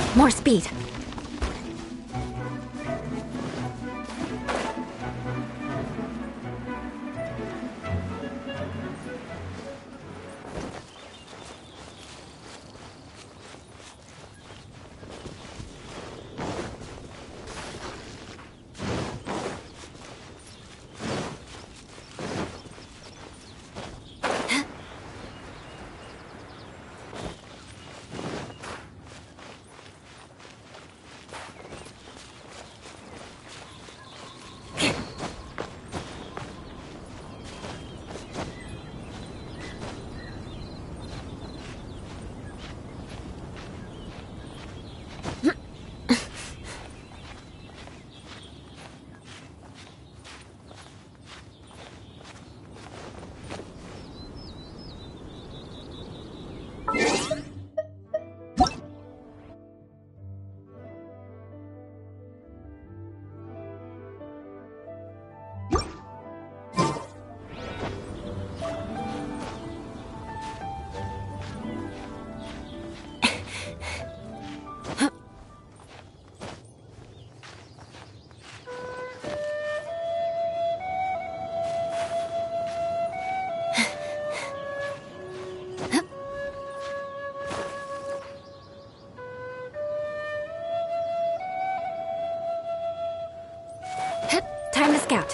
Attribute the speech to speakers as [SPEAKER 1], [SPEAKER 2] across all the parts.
[SPEAKER 1] More speed. Time to scout.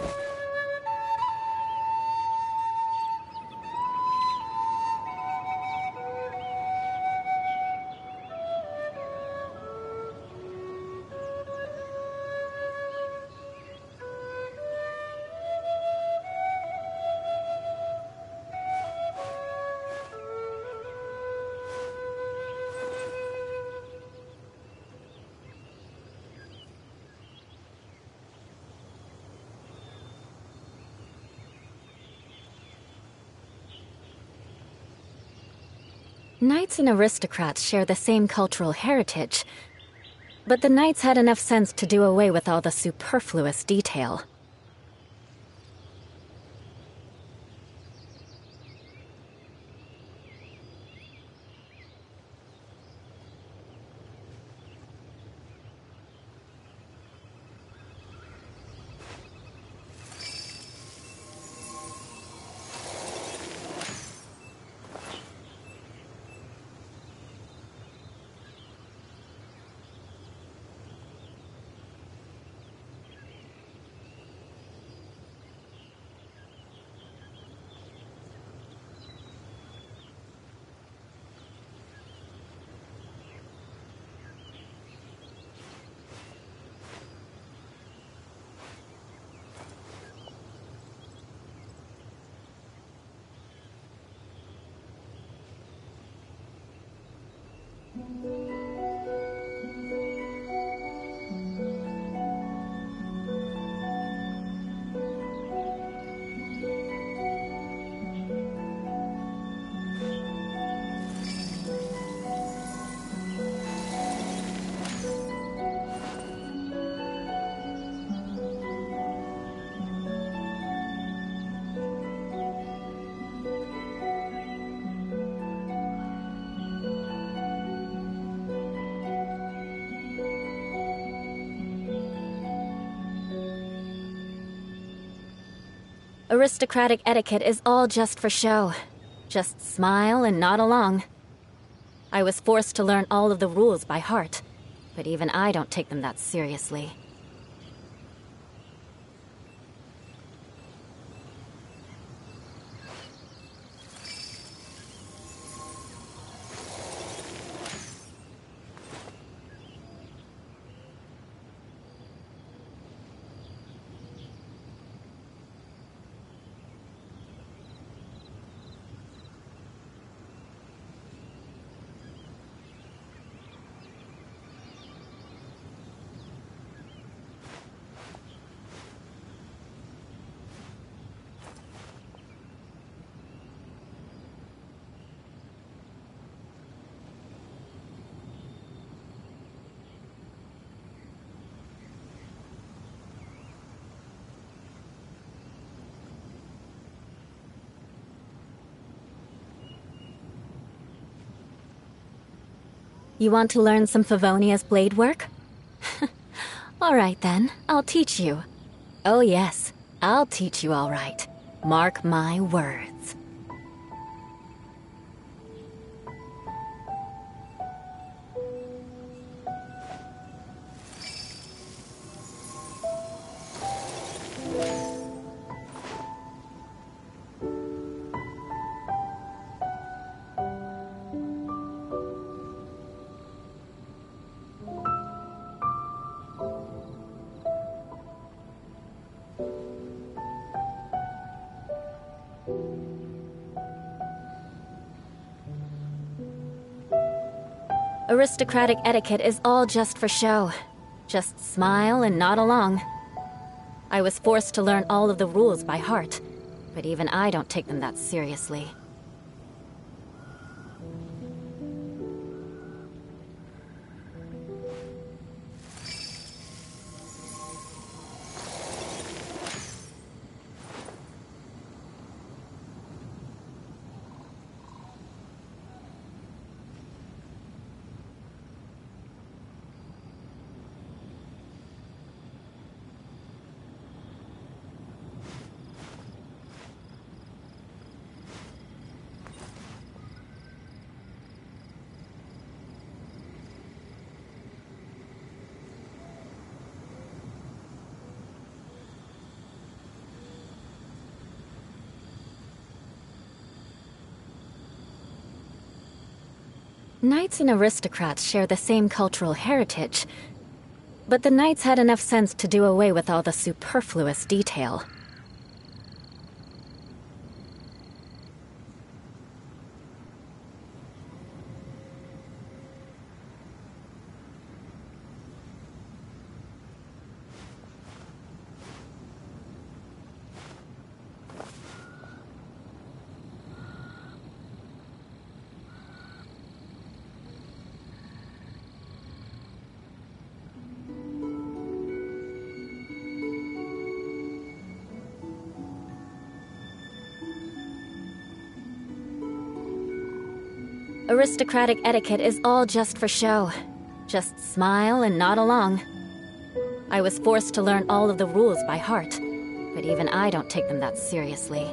[SPEAKER 1] Knights and aristocrats share the same cultural heritage, but the knights had enough sense to do away with all the superfluous detail. Aristocratic etiquette is all just for show. Just smile and nod along. I was forced to learn all of the rules by heart, but even I don't take them that seriously. You want to learn some Favonia's blade work? All right then, I'll teach you. Oh yes, I'll teach you all right. Mark my words. Aristocratic etiquette is all just for show. Just smile and nod along. I was forced to learn all of the rules by heart, but even I don't take them that seriously. Knights and aristocrats share the same cultural heritage, but the knights had enough sense to do away with all the superfluous detail. Aristocratic etiquette is all just for show. Just smile and nod along. I was forced to learn all of the rules by heart, but even I don't take them that seriously.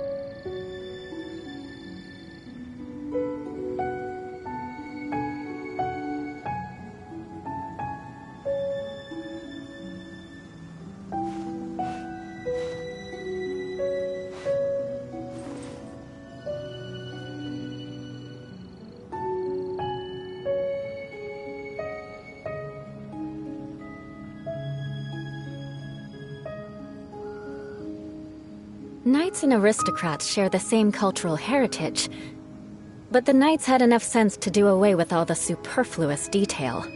[SPEAKER 1] Knights and aristocrats share the same cultural heritage, but the knights had enough sense to do away with all the superfluous detail.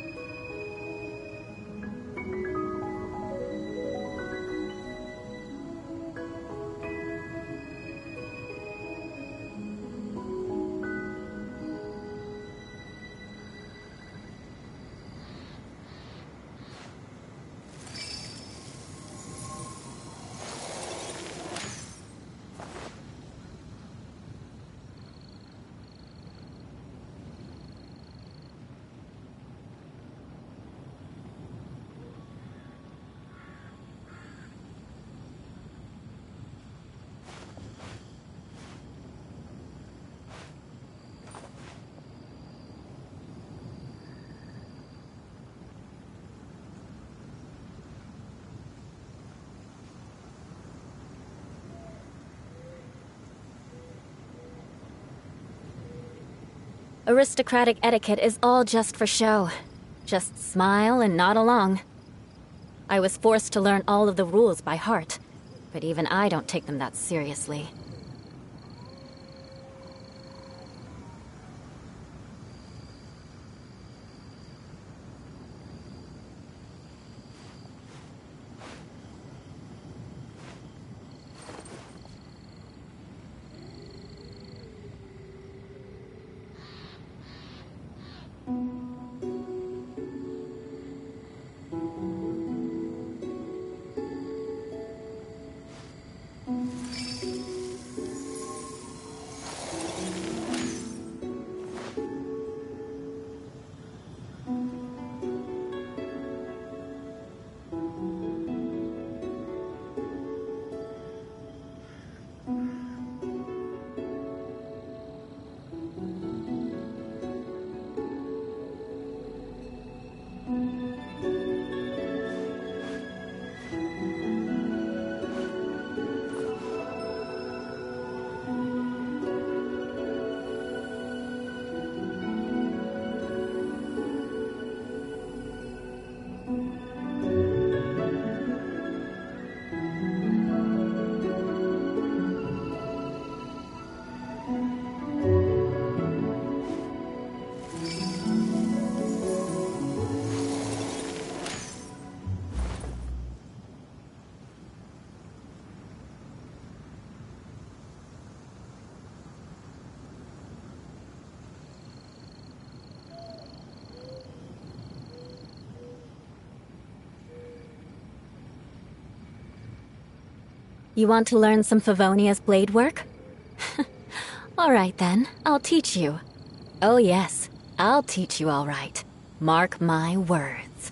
[SPEAKER 1] Aristocratic etiquette is all just for show. Just smile and nod along. I was forced to learn all of the rules by heart, but even I don't take them that seriously. You want to learn some Favonia's blade work? All right then, I'll teach you. Oh yes, I'll teach you all right. Mark my words.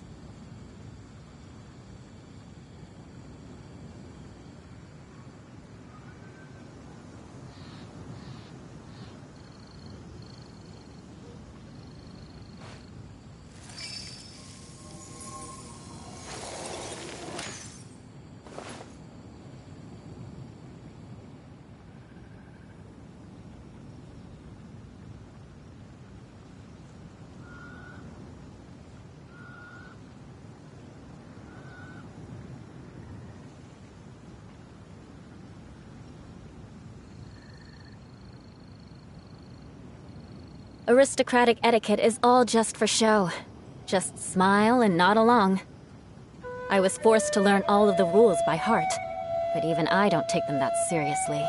[SPEAKER 1] Aristocratic etiquette is all just for show. Just smile and nod along. I was forced to learn all of the rules by heart, but even I don't take them that seriously.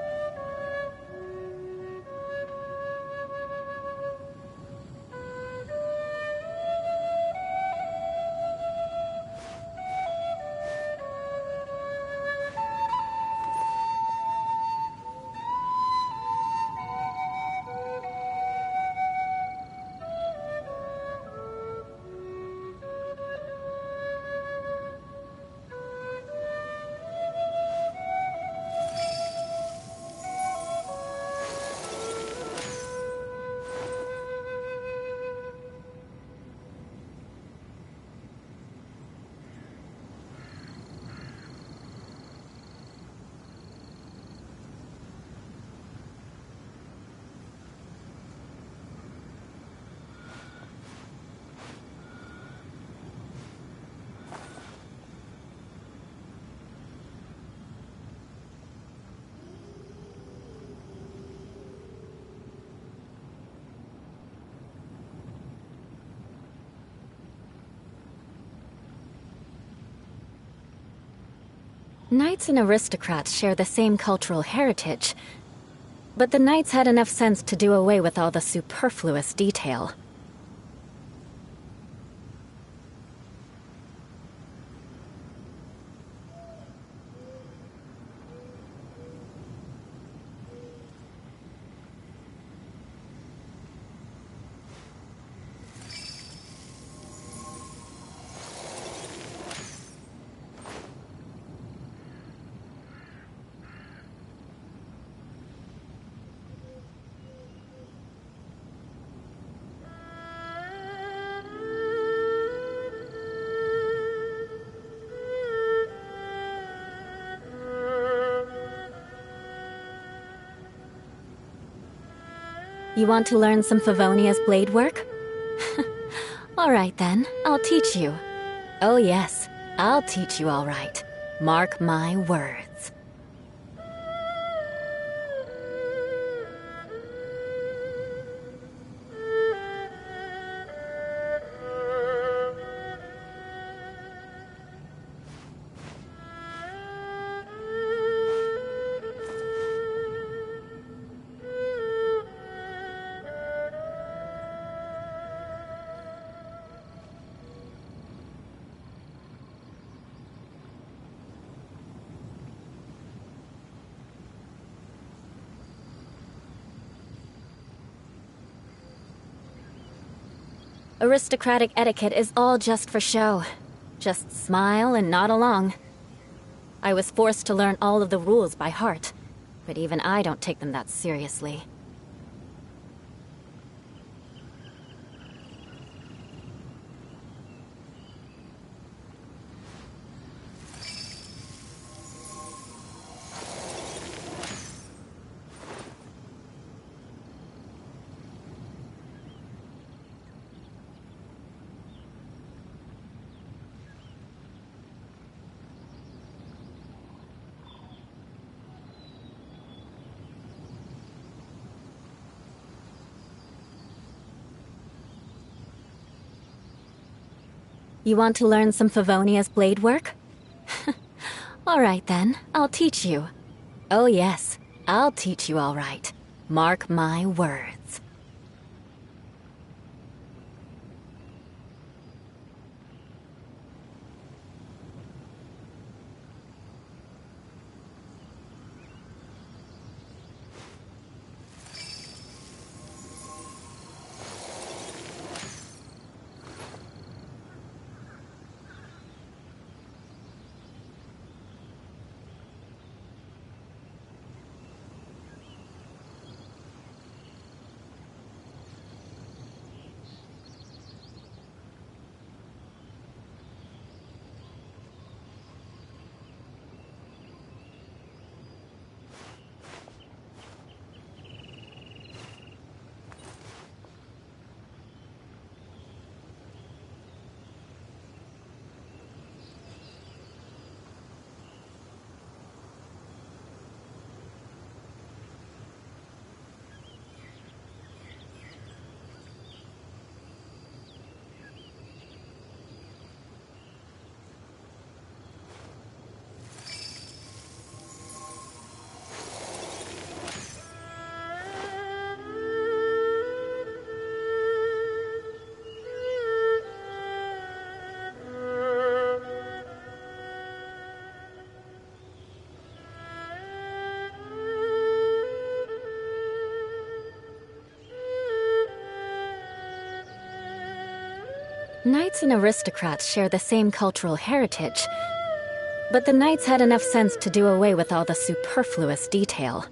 [SPEAKER 1] Knights and aristocrats share the same cultural heritage, but the knights had enough sense to do away with all the superfluous detail. You want to learn some Favonia's blade work? All right then, I'll teach you. Oh yes, I'll teach you all right. Mark my words. Aristocratic etiquette is all just for show. Just smile and nod along. I was forced to learn all of the rules by heart, but even I don't take them that seriously. You want to learn some Favonia's blade work? All right then, I'll teach you. Oh yes, I'll teach you all right. Mark my words. Knights and aristocrats share the same cultural heritage, but the knights had enough sense to do away with all the superfluous detail.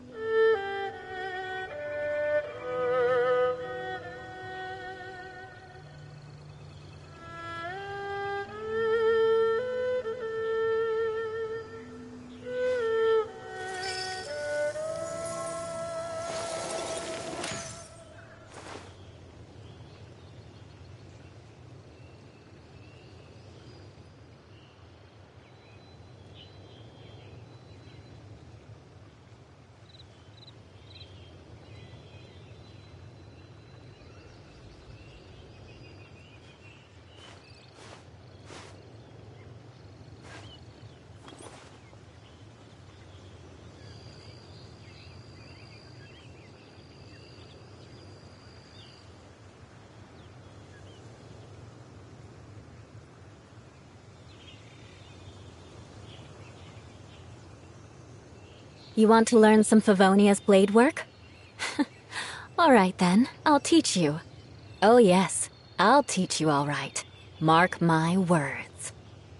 [SPEAKER 1] You want to learn some Favonia's blade work? All right then, I'll teach you. Oh yes, I'll teach you all right. Mark my words.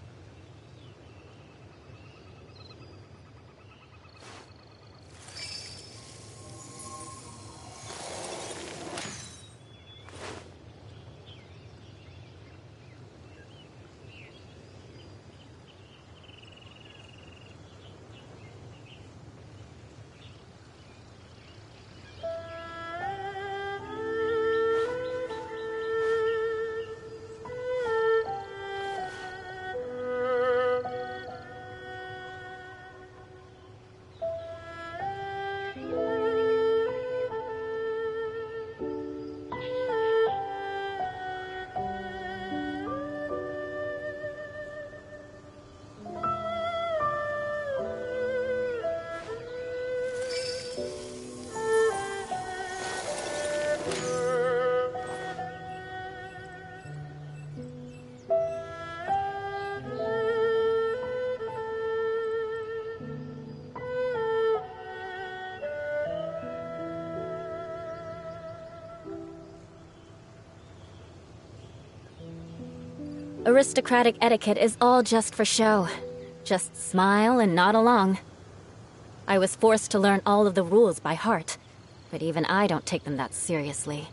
[SPEAKER 1] Aristocratic etiquette is all just for show. Just smile and nod along. I was forced to learn all of the rules by heart, but even I don't take them that seriously.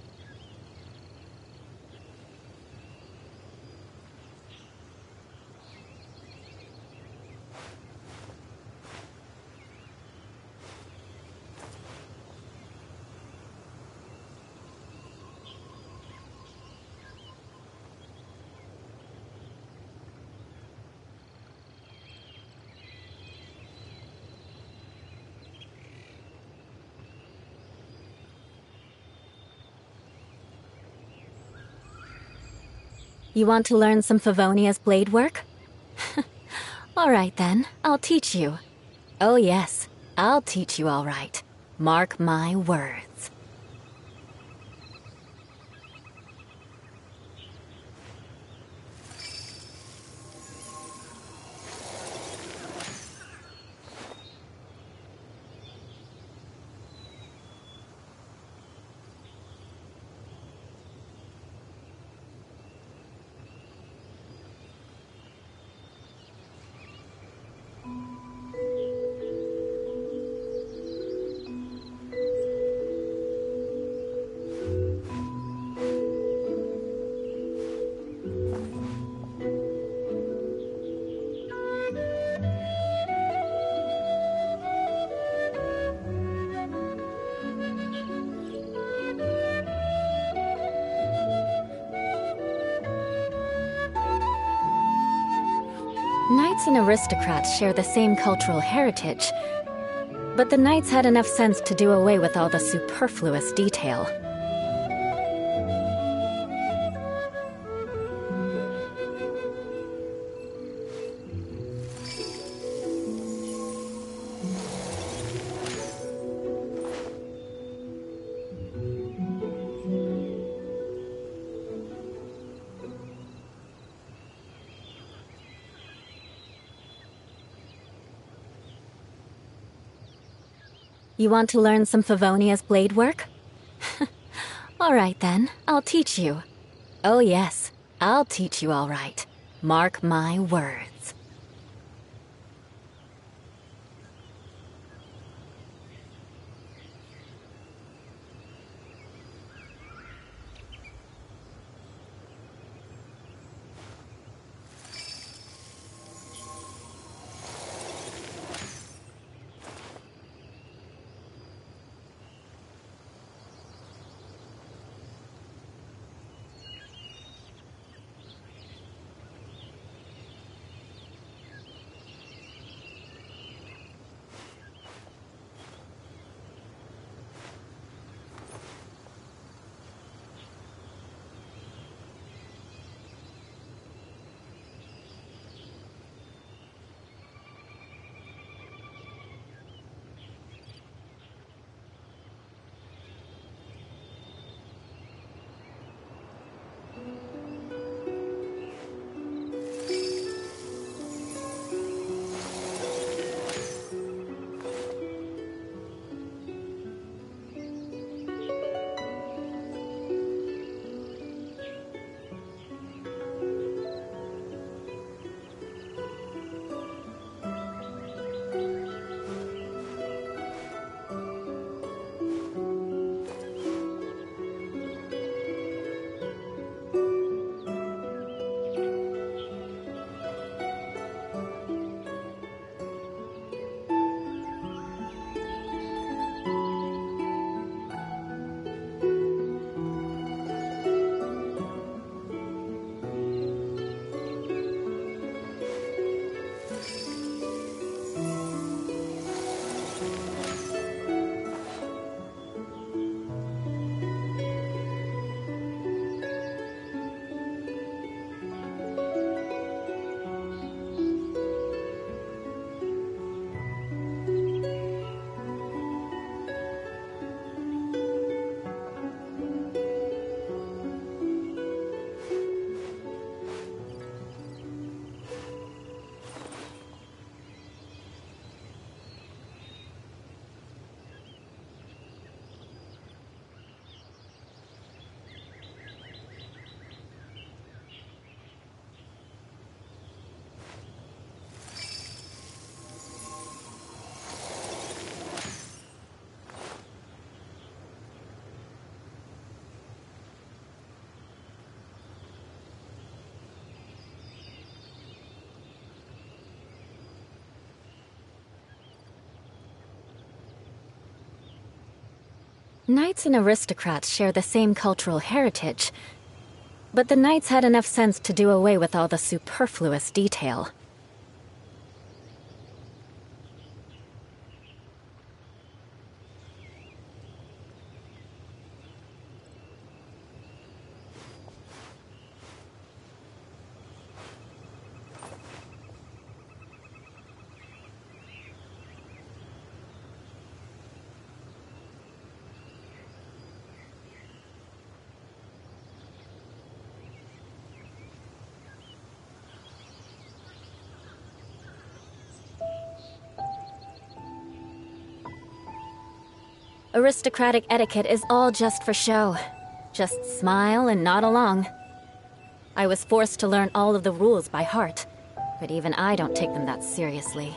[SPEAKER 1] You want to learn some Favonia's blade work? All right then, I'll teach you. Oh yes, I'll teach you all right. Mark my words. Knights and aristocrats share the same cultural heritage, but the knights had enough sense to do away with all the superfluous detail. You want to learn some Favonia's blade work? All right then, I'll teach you. Oh yes, I'll teach you all right. Mark my words. Knights and aristocrats share the same cultural heritage, but the knights had enough sense to do away with all the superfluous detail. Aristocratic etiquette is all just for show. Just smile and nod along. I was forced to learn all of the rules by heart, but even I don't take them that seriously.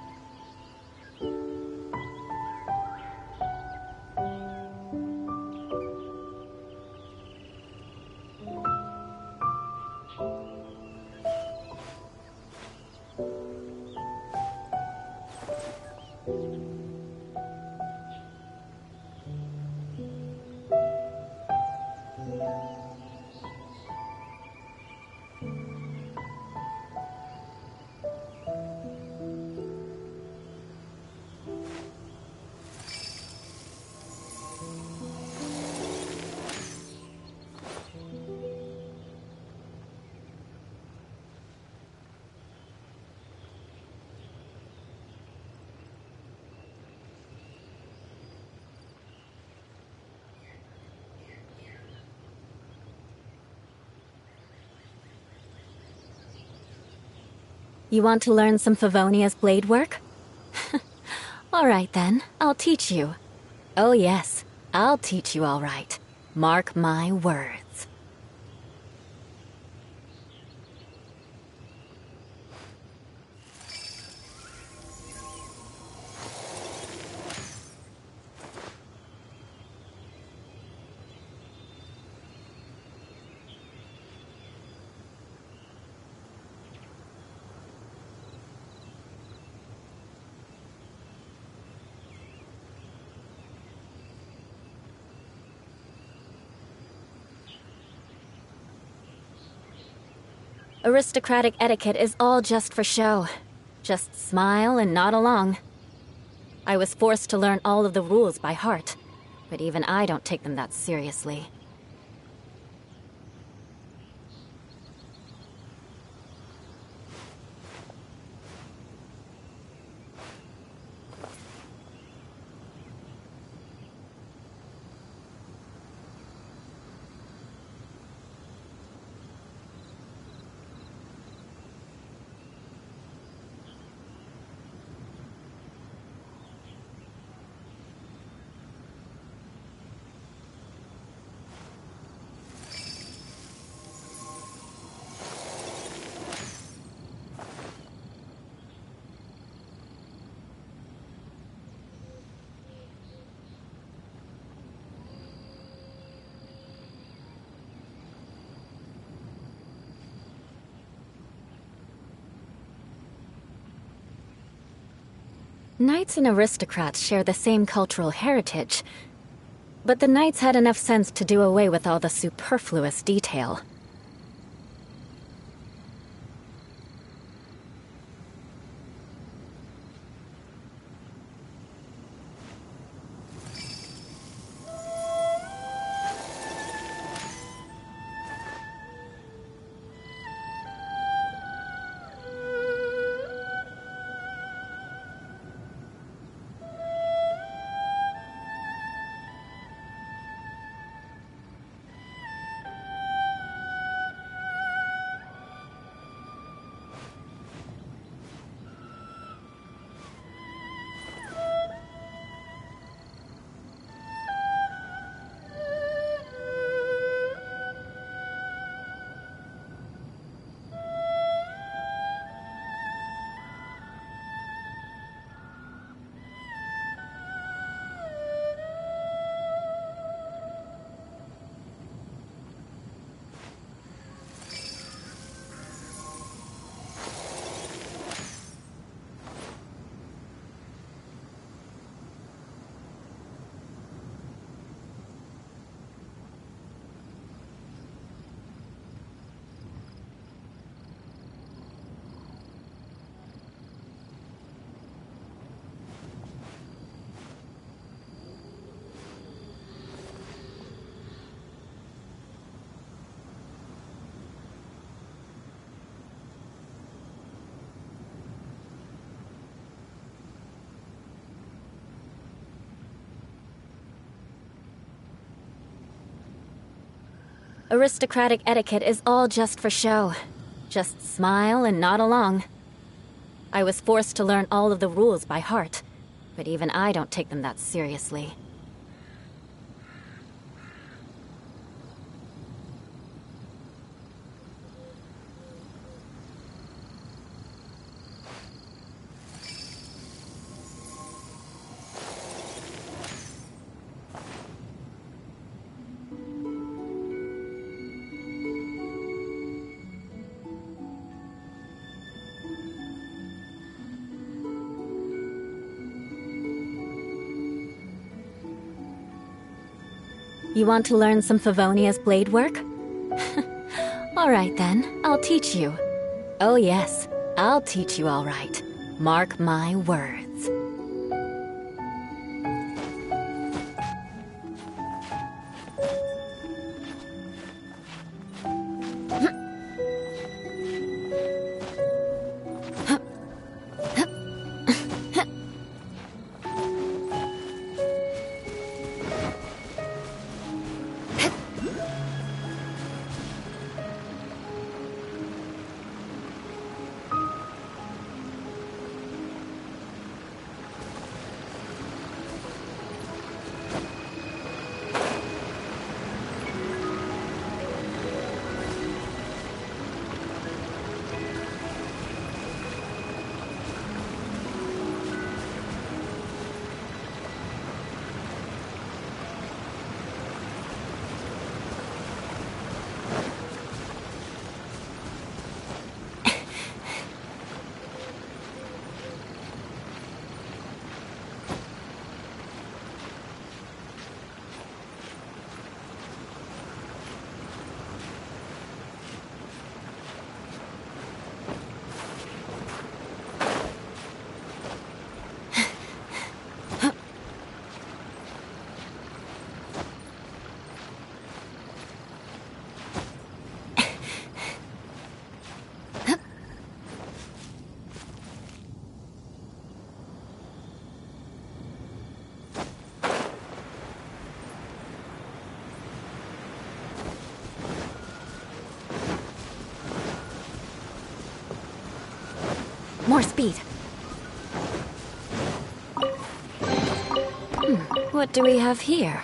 [SPEAKER 1] You want to learn some Favonia's blade work? All right then, I'll teach you. Oh yes, I'll teach you all right. Mark my words. Aristocratic etiquette is all just for show. Just smile and nod along. I was forced to learn all of the rules by heart, but even I don't take them that seriously. Knights and aristocrats share the same cultural heritage, but the knights had enough sense to do away with all the superfluous detail. Aristocratic etiquette is all just for show. Just smile and nod along. I was forced to learn all of the rules by heart, but even I don't take them that seriously. You want to learn some Favonia's blade work? All right then, I'll teach you. Oh yes, I'll teach you all right. Mark my words. More speed. What do we have here?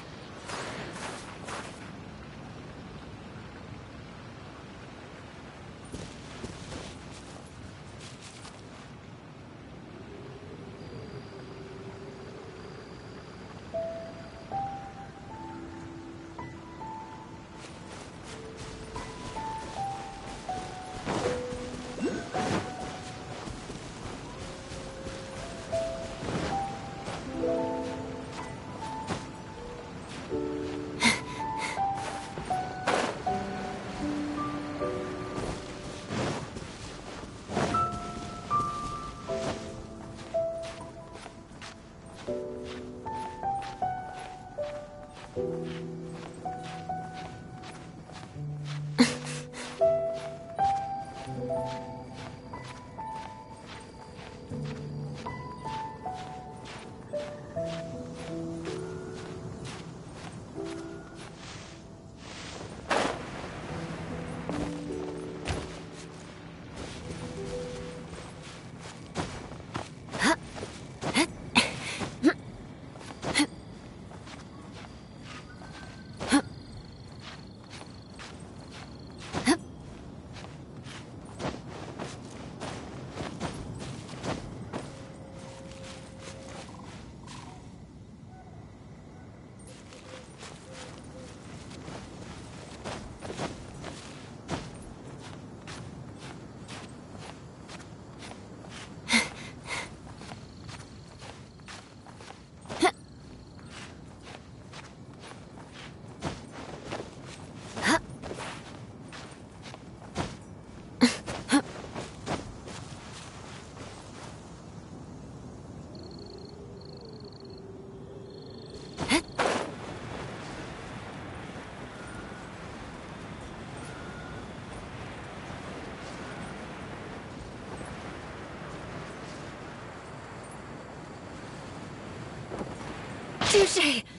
[SPEAKER 1] Touché!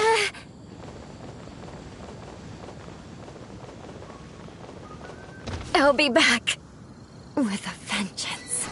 [SPEAKER 1] I'll be back with a vengeance.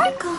[SPEAKER 2] sparkle.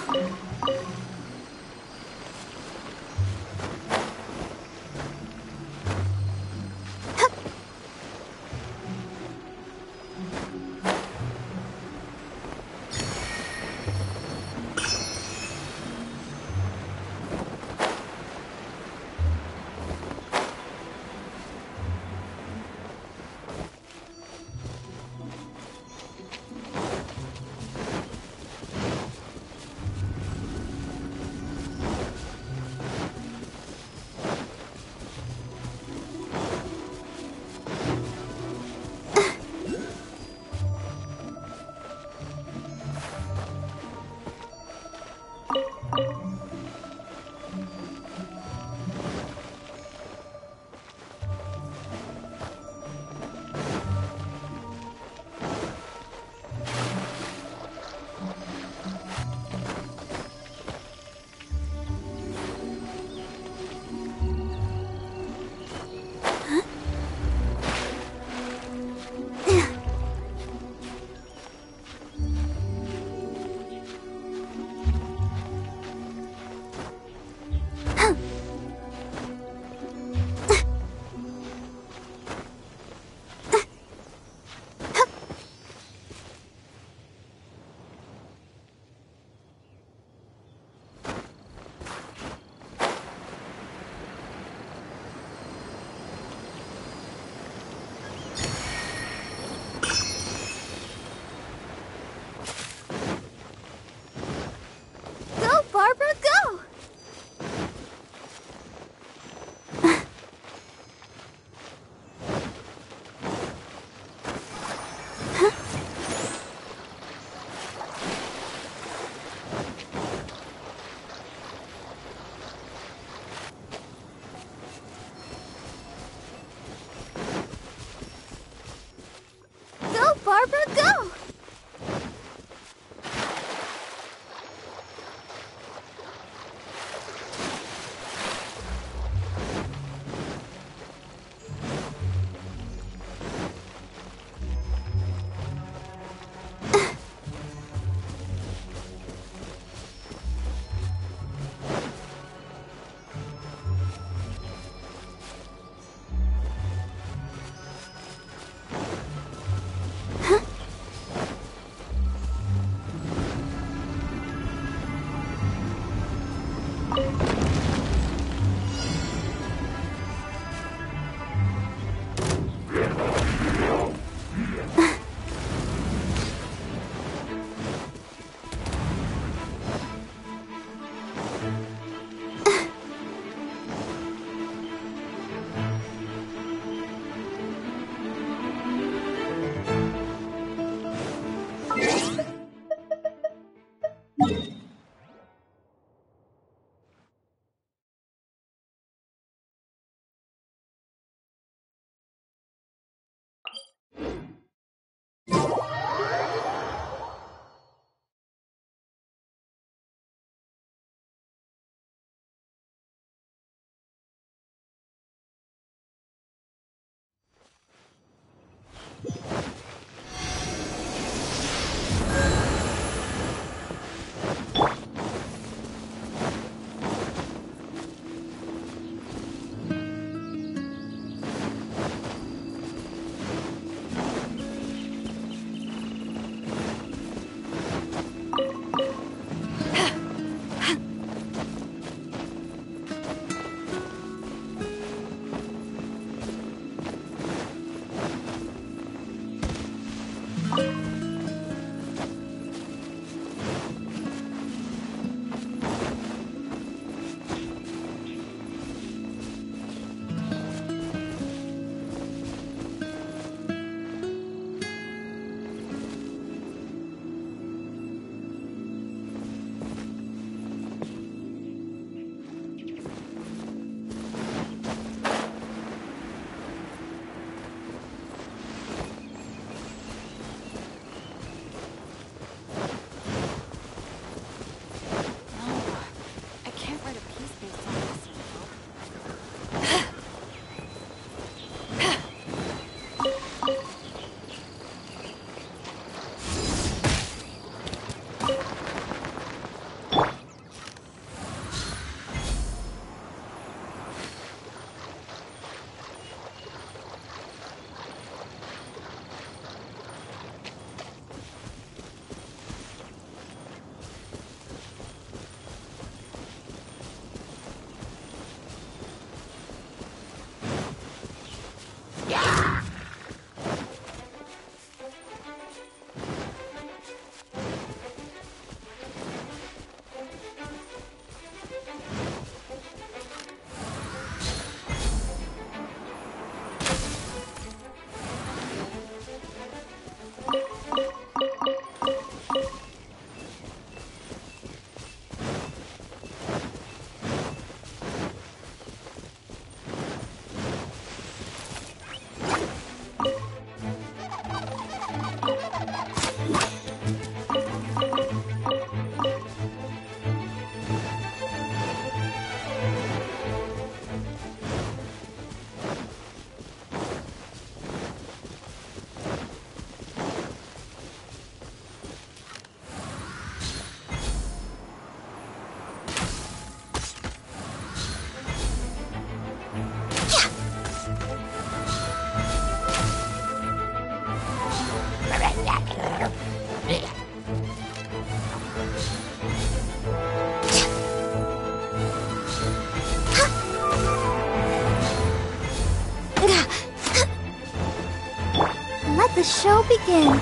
[SPEAKER 2] the show begin.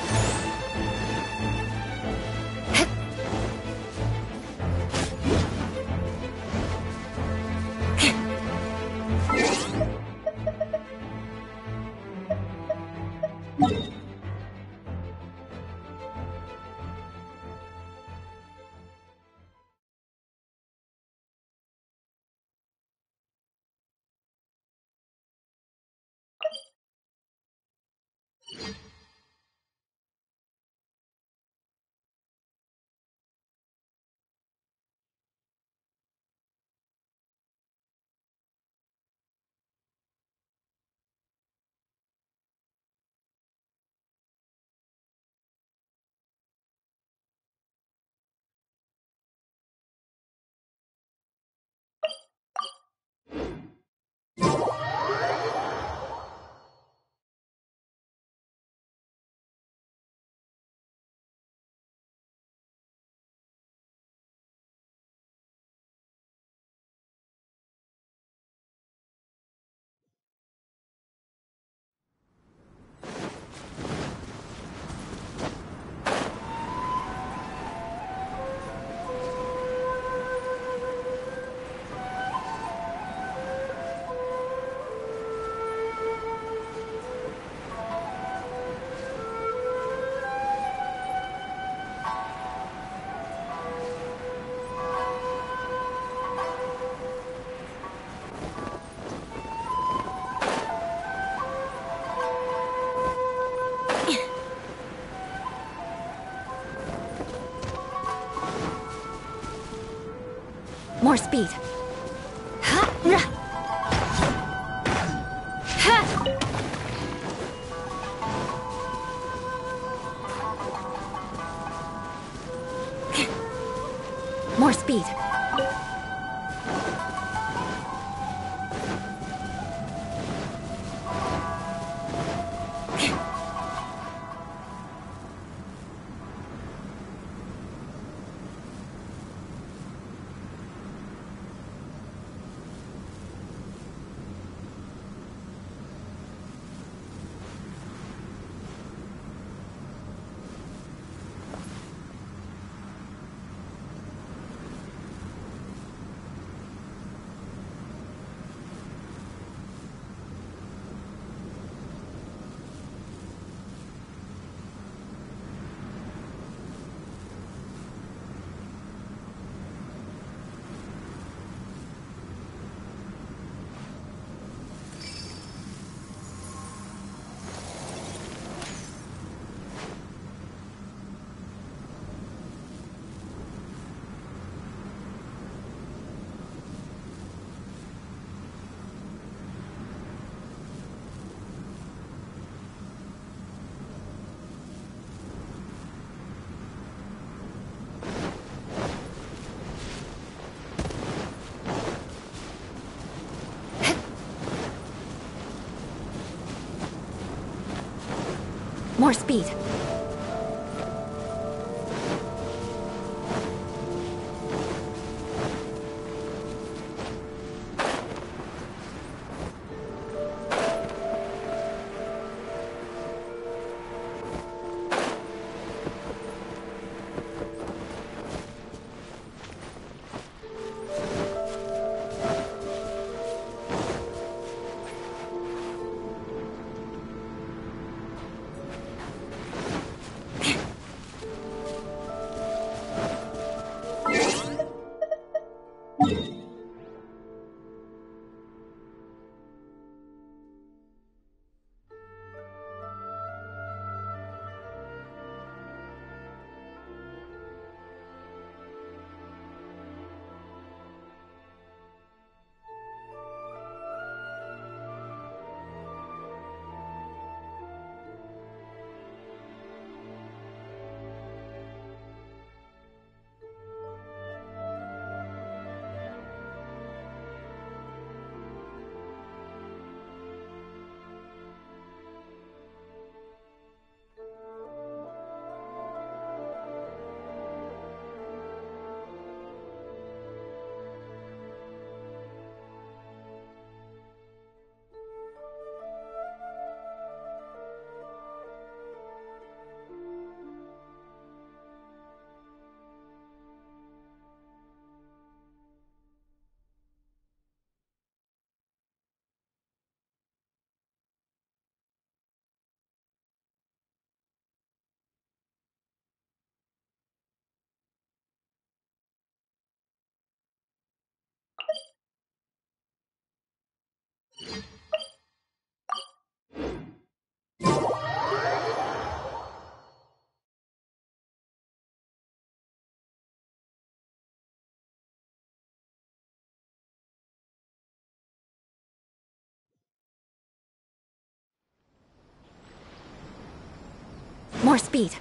[SPEAKER 1] More speed. Ha! Rah! Ha! More speed. More speed. More speed.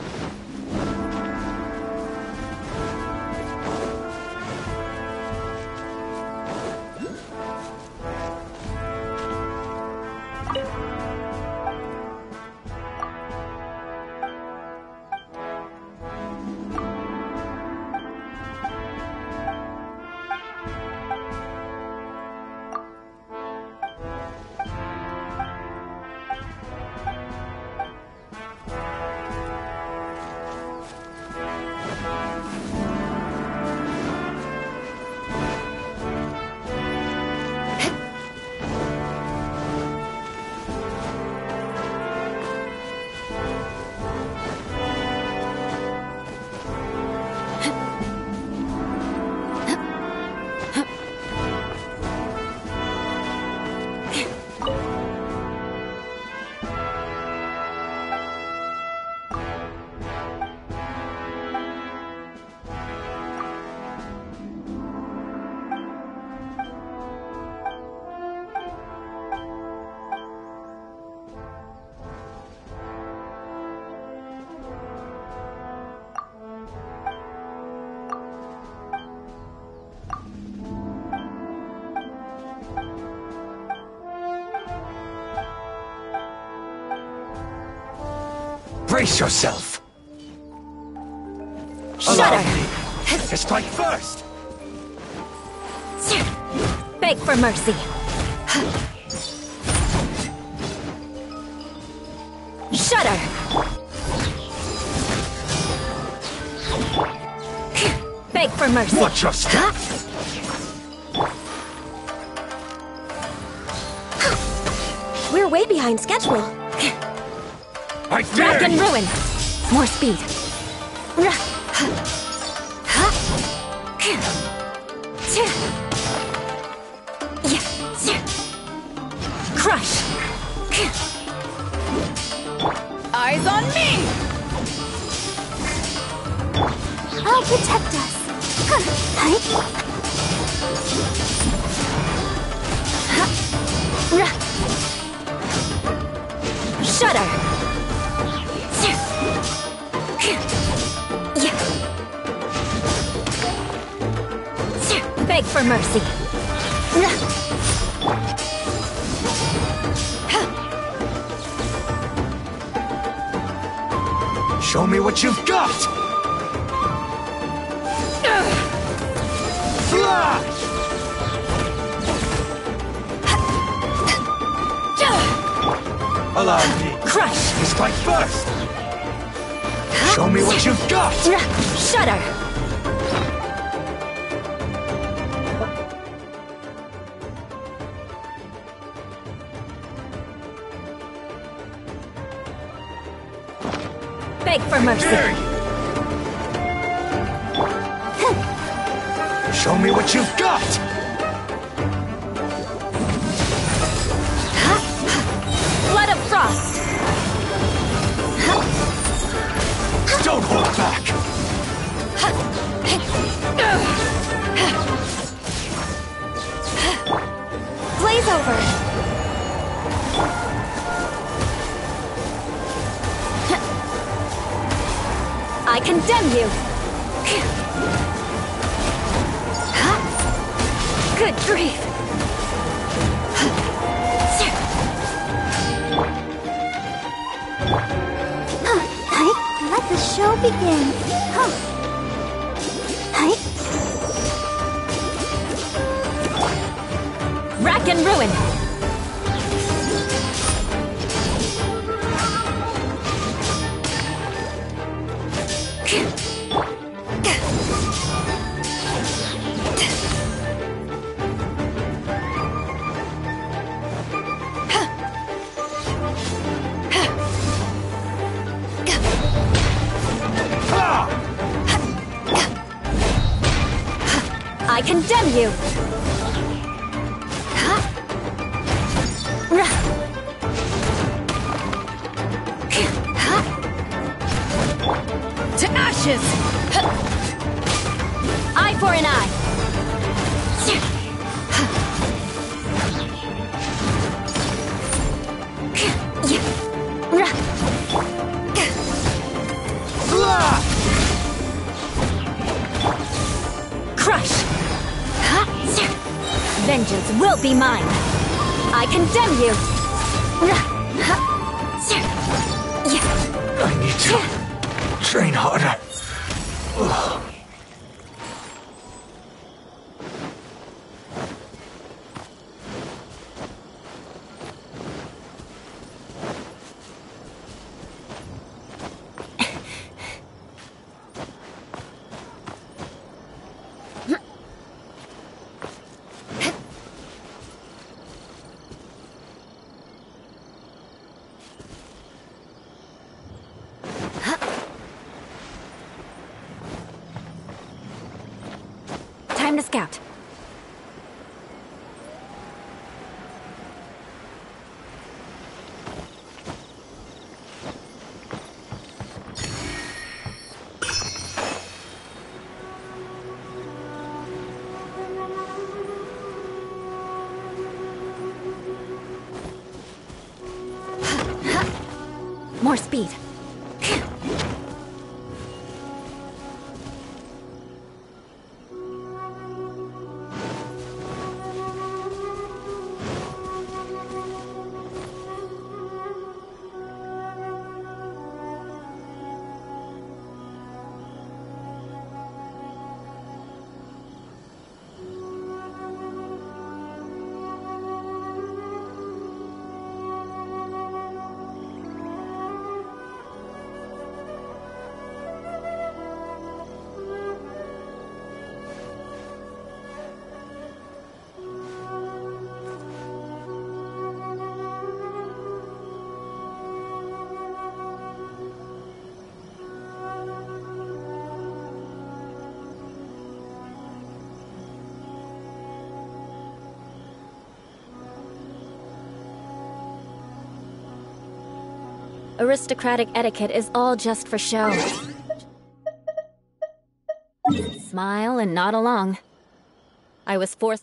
[SPEAKER 2] Brace yourself!
[SPEAKER 1] Shudder!
[SPEAKER 2] To strike first!
[SPEAKER 1] Beg for mercy. Shudder! Beg for mercy.
[SPEAKER 2] Watch your step!
[SPEAKER 3] We're way behind schedule.
[SPEAKER 2] I dare
[SPEAKER 1] Rack and
[SPEAKER 2] you!
[SPEAKER 1] ruin. More speed. Crush. Eyes on me.
[SPEAKER 3] I'll protect us.
[SPEAKER 1] Shudder. Beg for mercy.
[SPEAKER 2] Show me what you've got! Flash! Allow me
[SPEAKER 1] Crush.
[SPEAKER 2] to strike first! Show me what you've got!
[SPEAKER 1] Shudder. Beg for mercy.
[SPEAKER 2] Dare you! Show me what you've got!
[SPEAKER 1] Blood of frost.
[SPEAKER 2] Don't hold back!
[SPEAKER 3] Blaze over.
[SPEAKER 1] I condemn you. Good grief.
[SPEAKER 3] Let the show begin.
[SPEAKER 1] Rack and ruin. I condemn you. To ashes. Eye for an eye. vengeance will be mine. I condemn you.
[SPEAKER 2] I need to train harder.
[SPEAKER 1] Time to scout. More speed. Aristocratic etiquette is all just for show. Smile and nod along. I was forced.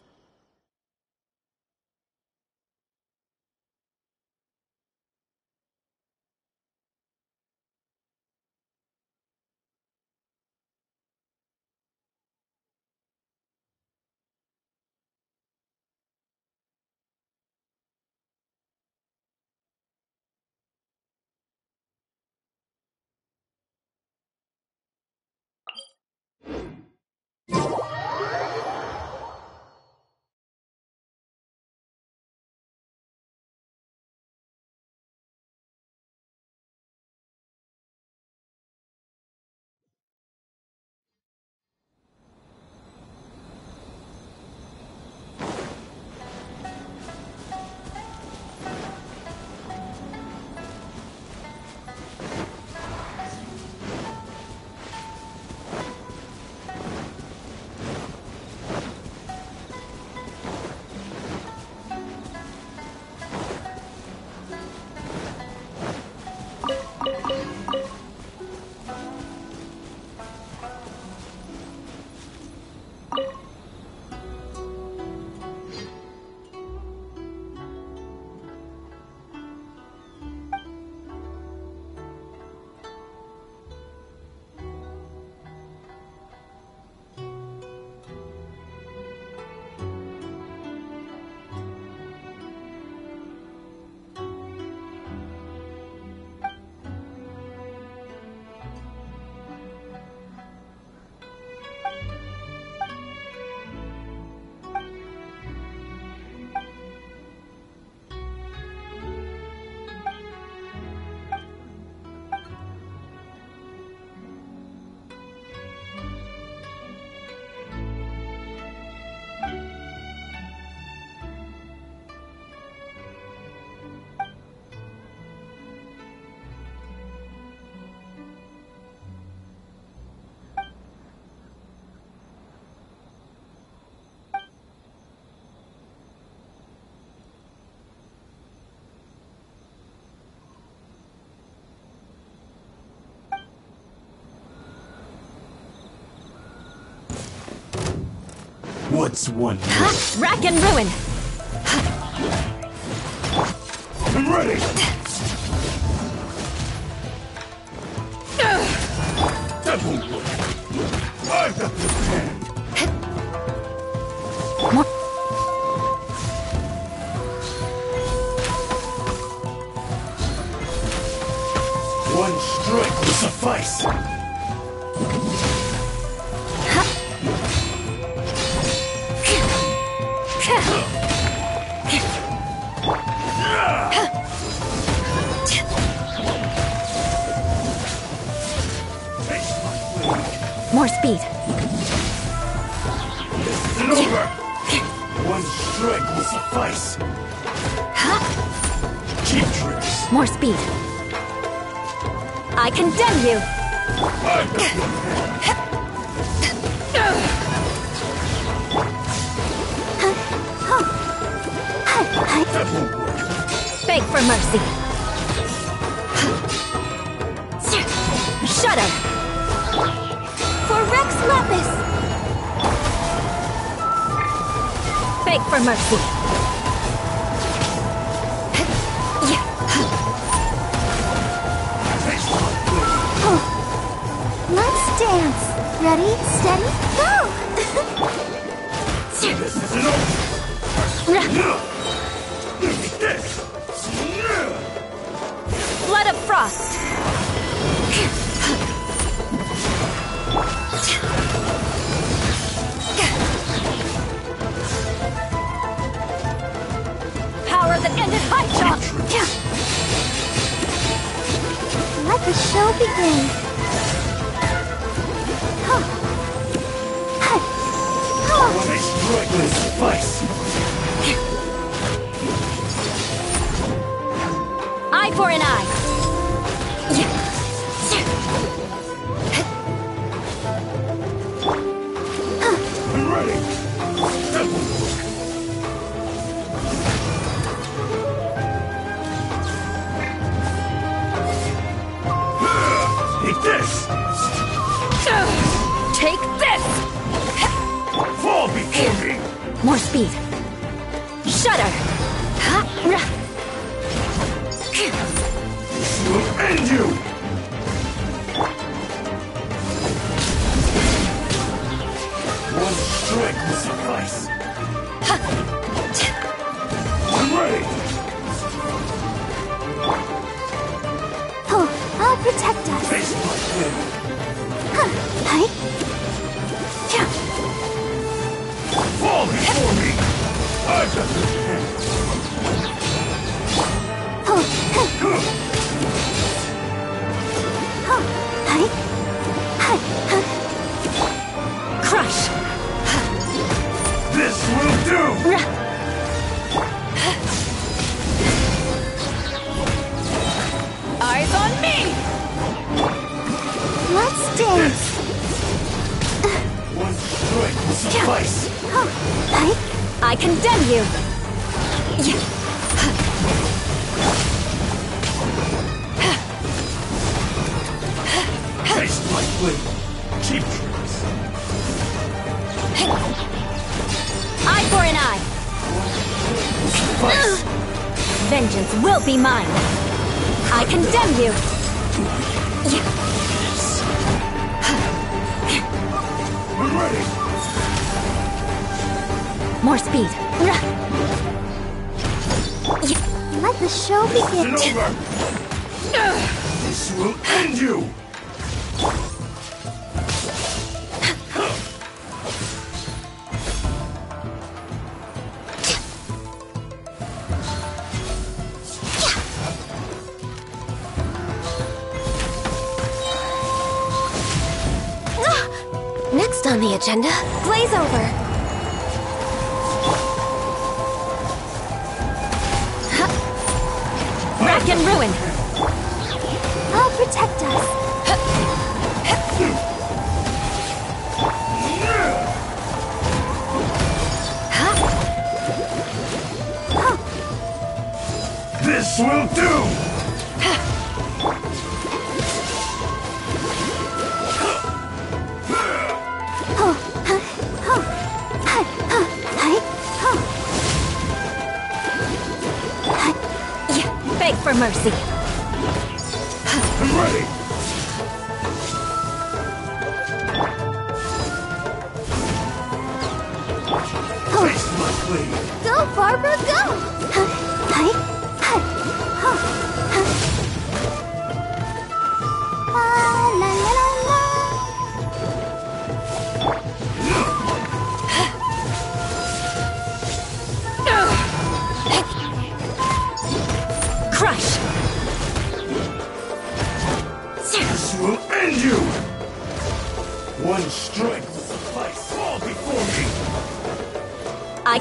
[SPEAKER 2] What's one more?
[SPEAKER 1] Rack and ruin!
[SPEAKER 2] I'm ready! That won't work. I've got this hand. suffice.
[SPEAKER 1] More speed.
[SPEAKER 2] This isn't over. One strike will suffice. Cheap tricks.
[SPEAKER 1] More speed. I condemn you.
[SPEAKER 2] That won't work.
[SPEAKER 1] Beg for mercy. Shudder.
[SPEAKER 3] For Rex Lapis!
[SPEAKER 1] Beg for mercy.
[SPEAKER 3] Let's dance. Ready, steady, go!
[SPEAKER 2] This isn't over. Eat this.
[SPEAKER 1] Blood of frost. Power that ended Hydra.
[SPEAKER 3] Let the show begin.
[SPEAKER 2] One strike will suffice.
[SPEAKER 1] Eye for an eye.
[SPEAKER 2] I'm ready. That won't work. Take this.
[SPEAKER 1] Take this.
[SPEAKER 2] Fall before me.
[SPEAKER 1] More speed. Shudder.
[SPEAKER 2] This will end you. One strike will suffice. I'm ready.
[SPEAKER 3] Oh, I'll protect us.
[SPEAKER 2] Face my blade.
[SPEAKER 3] Hi.
[SPEAKER 2] Fall before me. I've got this hand.
[SPEAKER 1] Crush.
[SPEAKER 2] This will do.
[SPEAKER 1] Eyes on me.
[SPEAKER 3] Let's dance.
[SPEAKER 2] One strike will suffice.
[SPEAKER 1] I condemn you.
[SPEAKER 2] Taste my blade. Cheap tricks.
[SPEAKER 1] Eye for an eye.
[SPEAKER 2] Suffice.
[SPEAKER 1] Vengeance will be mine. I condemn you.
[SPEAKER 2] I'm ready.
[SPEAKER 1] More speed.
[SPEAKER 3] Let the show begin.
[SPEAKER 2] It's over. This will end you.
[SPEAKER 3] Next on the agenda, Blaze Over.
[SPEAKER 1] Rack and ruin.
[SPEAKER 3] I'll protect us.
[SPEAKER 2] This will do.
[SPEAKER 1] Beg for mercy.
[SPEAKER 2] I'm ready. Face my blade.
[SPEAKER 3] Go, Barbara, go!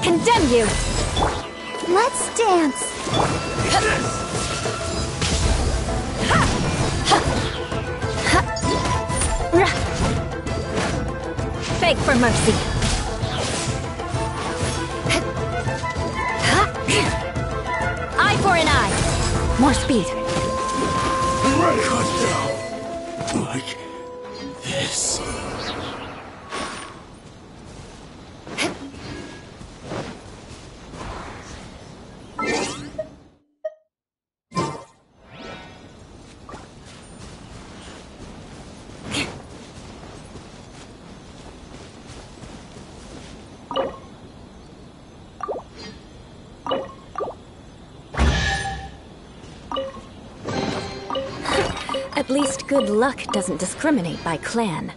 [SPEAKER 1] condemn you!
[SPEAKER 3] Let's dance.
[SPEAKER 1] Beg for mercy. Eye for an eye. More speed.
[SPEAKER 2] Cut down. Like this.
[SPEAKER 1] At least good luck doesn't discriminate by clan.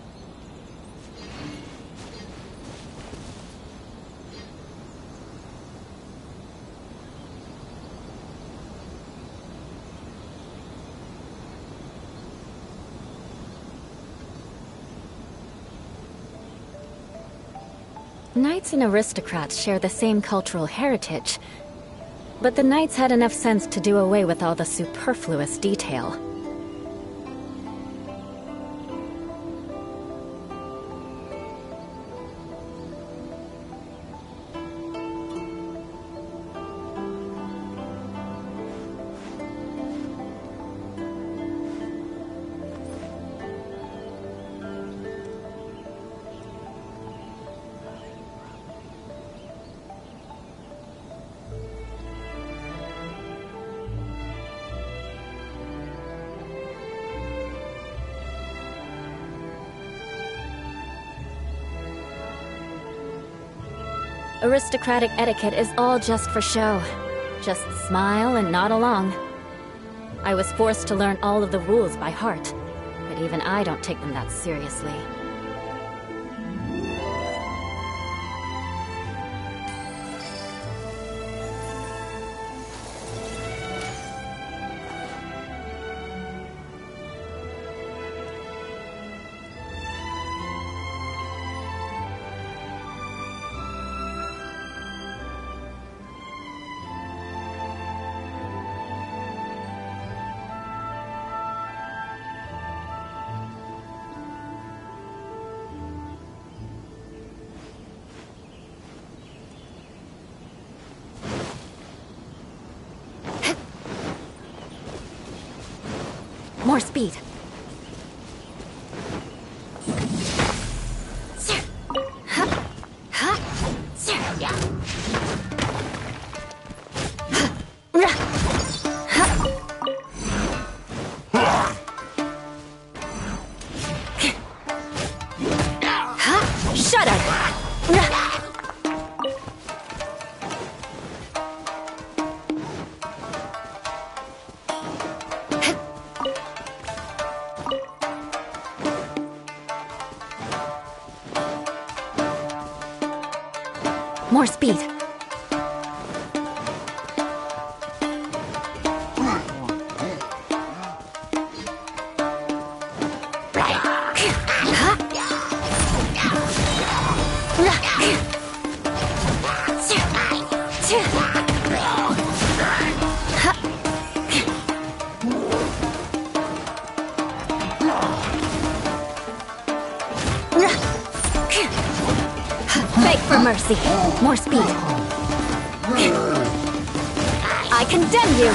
[SPEAKER 1] Knights and aristocrats share the same cultural heritage, but the knights had enough sense to do away with all the superfluous detail. Aristocratic etiquette is all just for show. Just smile and nod along. I was forced to learn all of the rules by heart, but even I don't take them that seriously. More speed. Shudder. More speed. Beg for mercy. More speed. I condemn you.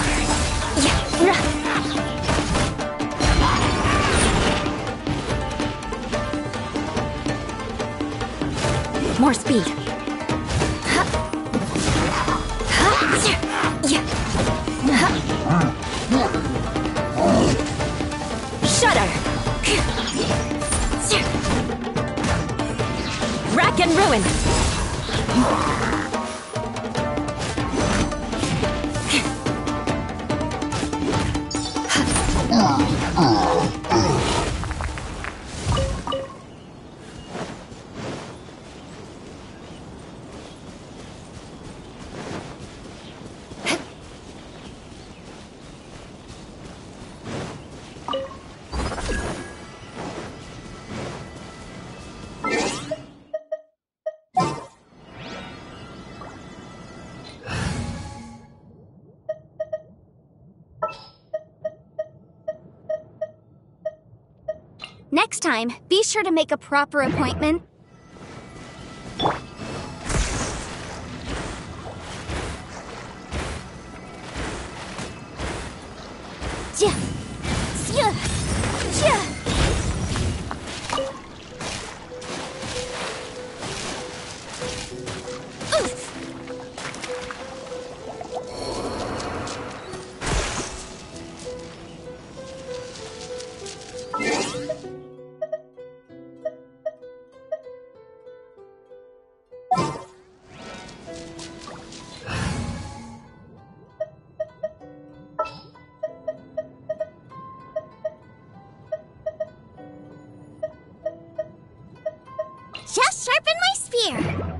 [SPEAKER 1] More speed. Shudder. Rack and ruin.
[SPEAKER 3] Next time, be sure to make a proper appointment. Yeah. Yeah. Yeah. Just sharpen my spear.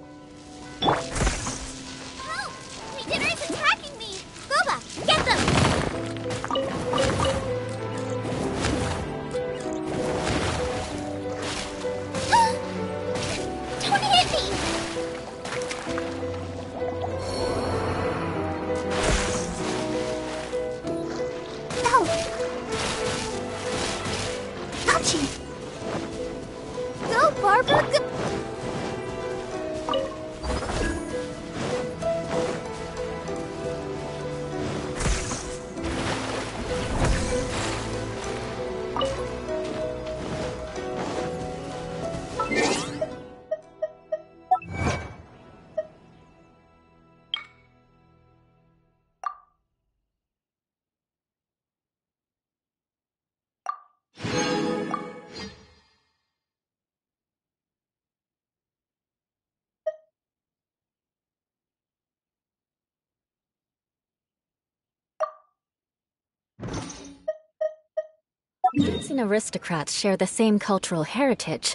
[SPEAKER 3] Help! Leader is attacking me. Boba, get them! Don't hit me! Ow! Ouchie! Go, Barbara, go!
[SPEAKER 1] Knights and aristocrats share the same cultural heritage.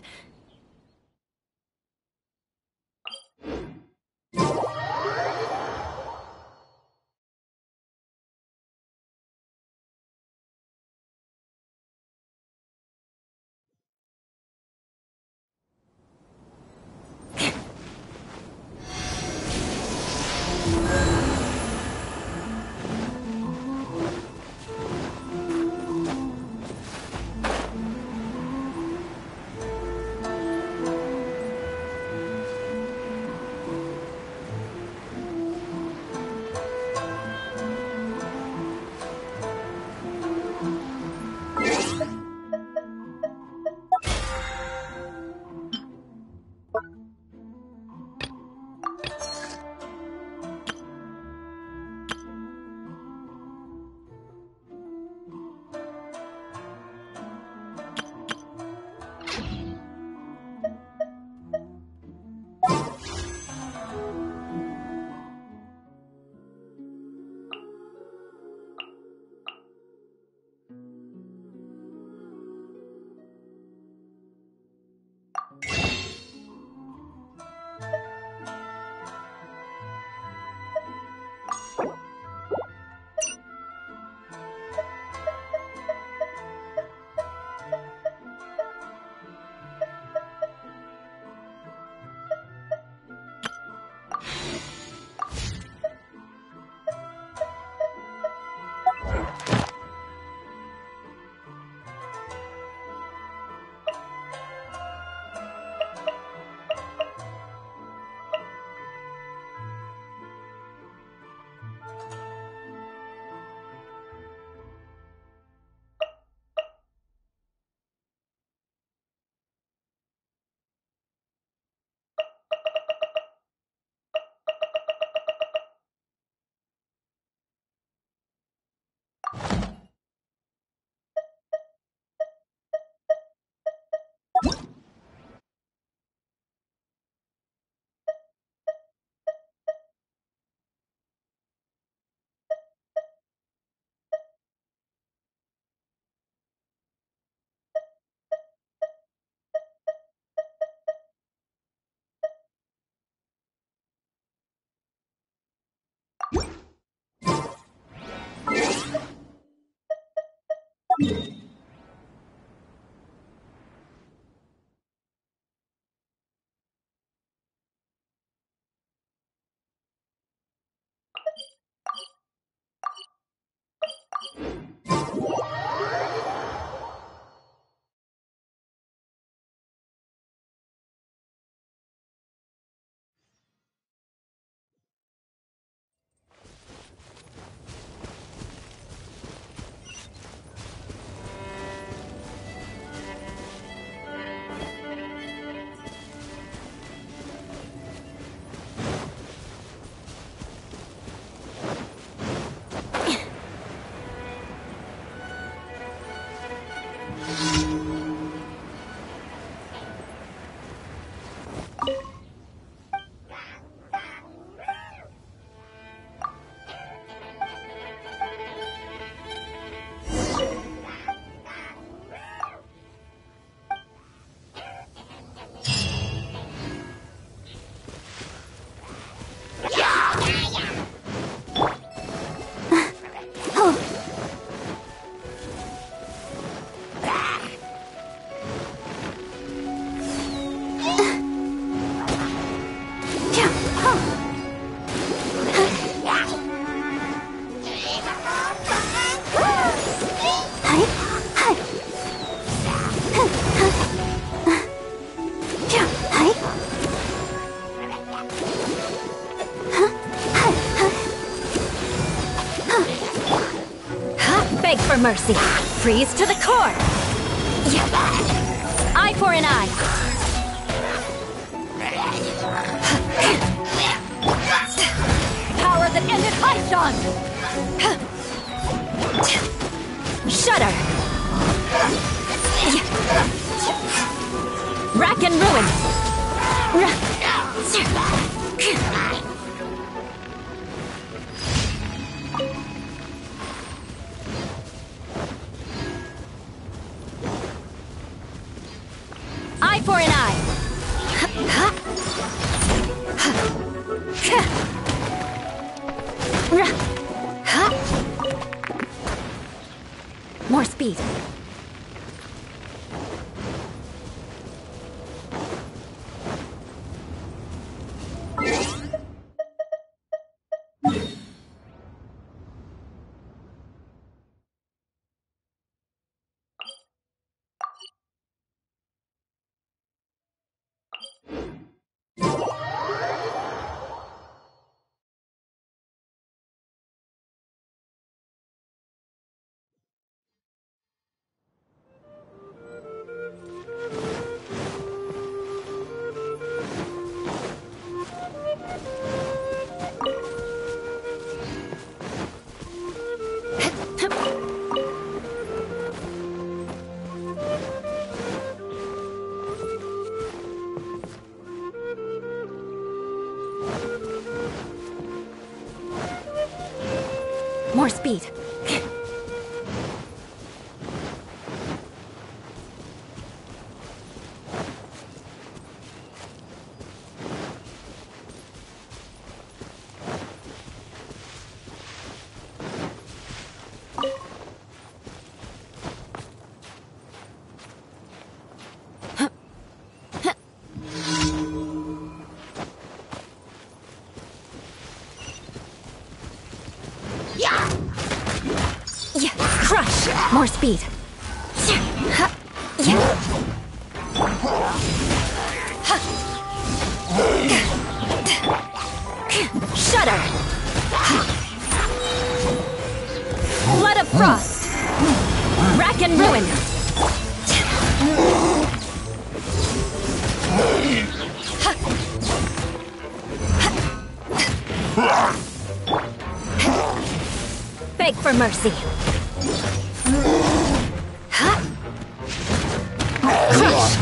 [SPEAKER 1] Beg for mercy. Freeze to the core. Eye for an eye. Power that ended Haishan. Shudder. Rack and ruin. Eye for an eye. More speed. More speed. Crush! More speed. Shudder! Blood of Frost! Rack and ruin! Beg for mercy. Crush!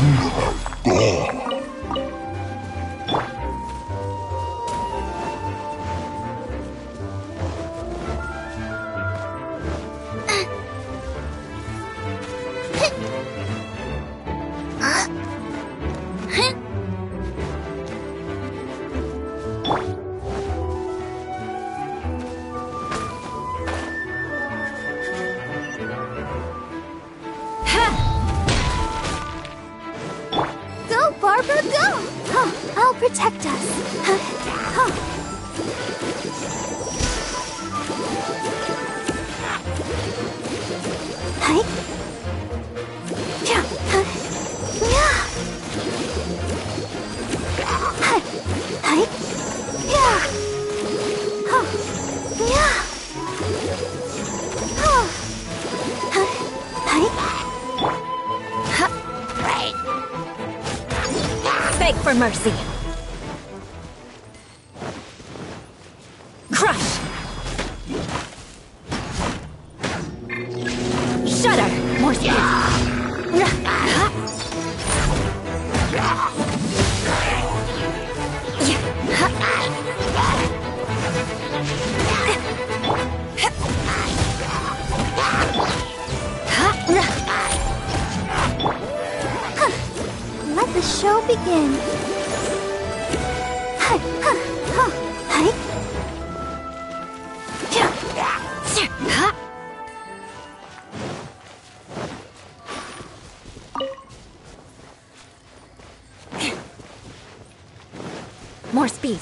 [SPEAKER 3] Barbara, go! I'll protect us. Hi. Yeah. Yeah. Hi. Hi. Yeah. Yeah.
[SPEAKER 1] Beg for mercy. Crush! Shudder! More speed.
[SPEAKER 3] Let the show begin.
[SPEAKER 1] More speed.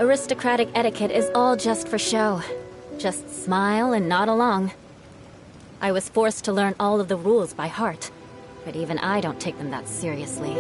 [SPEAKER 1] Aristocratic etiquette is all just for show. Just smile and nod along. I was forced to learn all of the rules by heart, but even I don't take them that seriously.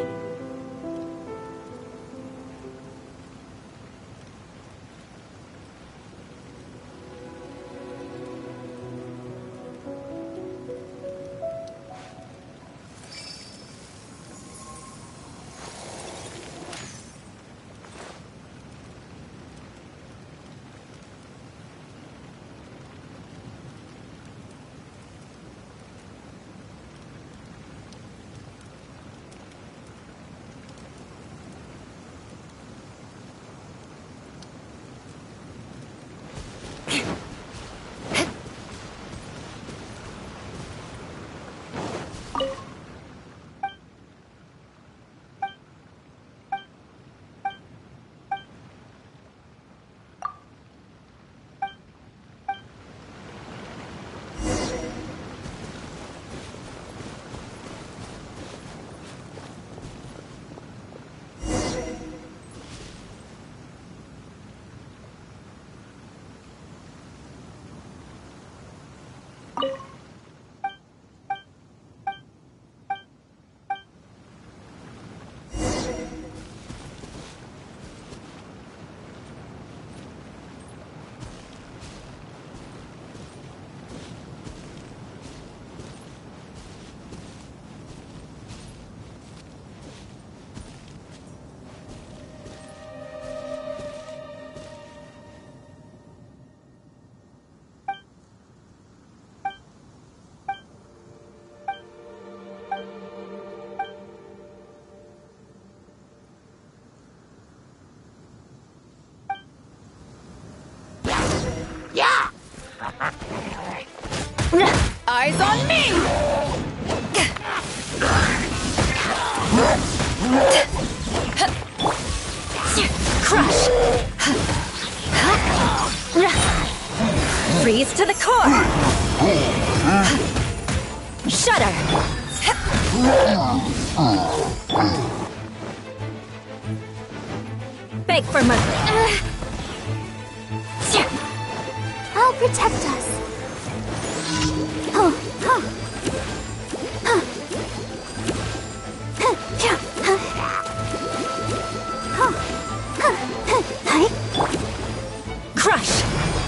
[SPEAKER 4] Eyes on me! Crush! Freeze to the core! Shudder! Beg for mercy!
[SPEAKER 3] I'll protect us.
[SPEAKER 4] Crush!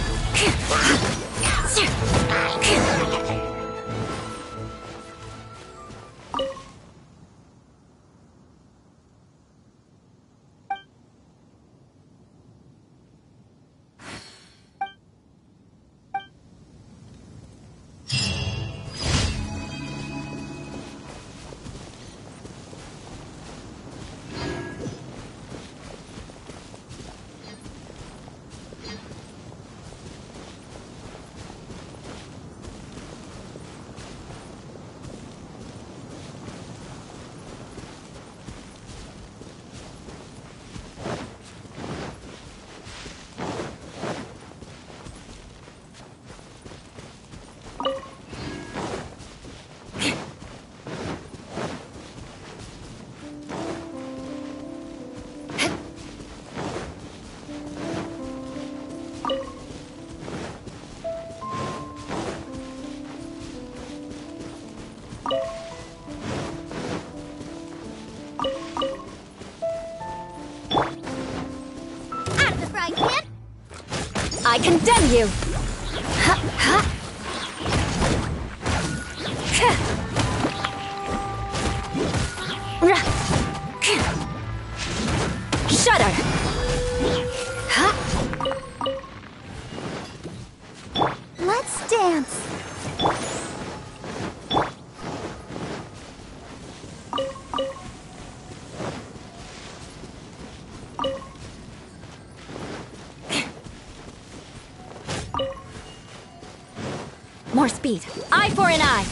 [SPEAKER 1] I condemn you!
[SPEAKER 4] Shudder!
[SPEAKER 3] Let's dance.
[SPEAKER 1] More speed. Eye for an eye!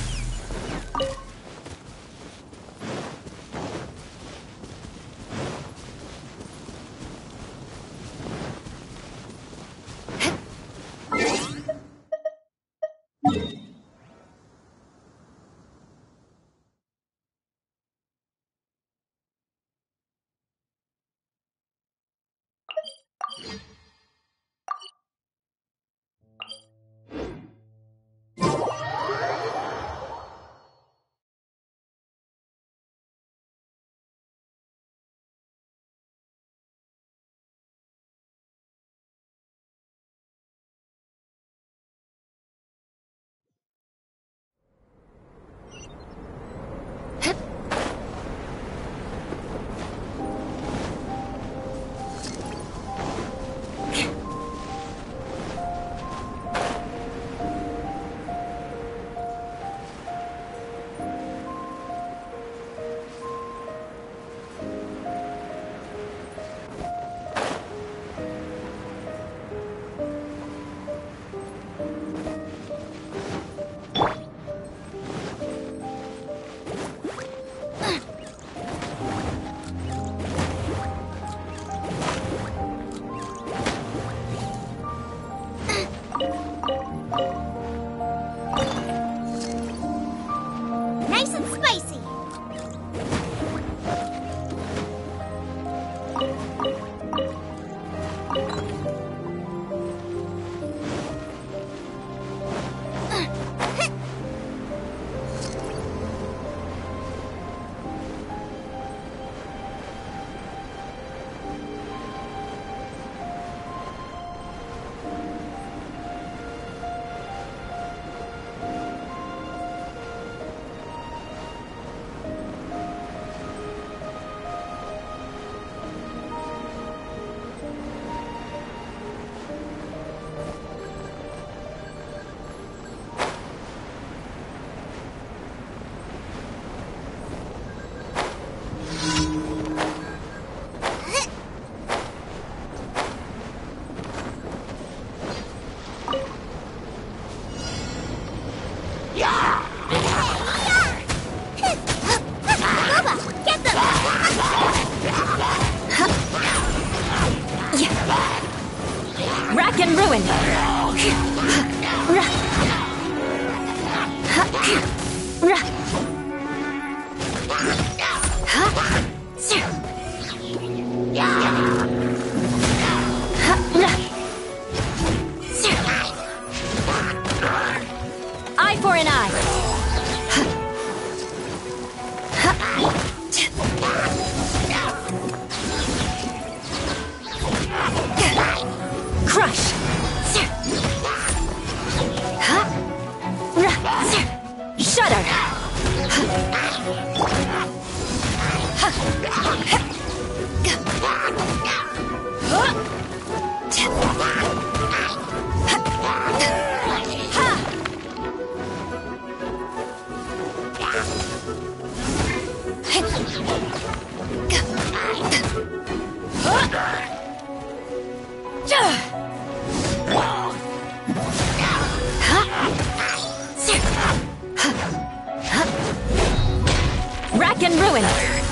[SPEAKER 4] Rack and ruin. Eye for an eye. Crush. Shudder. Rack and ruin.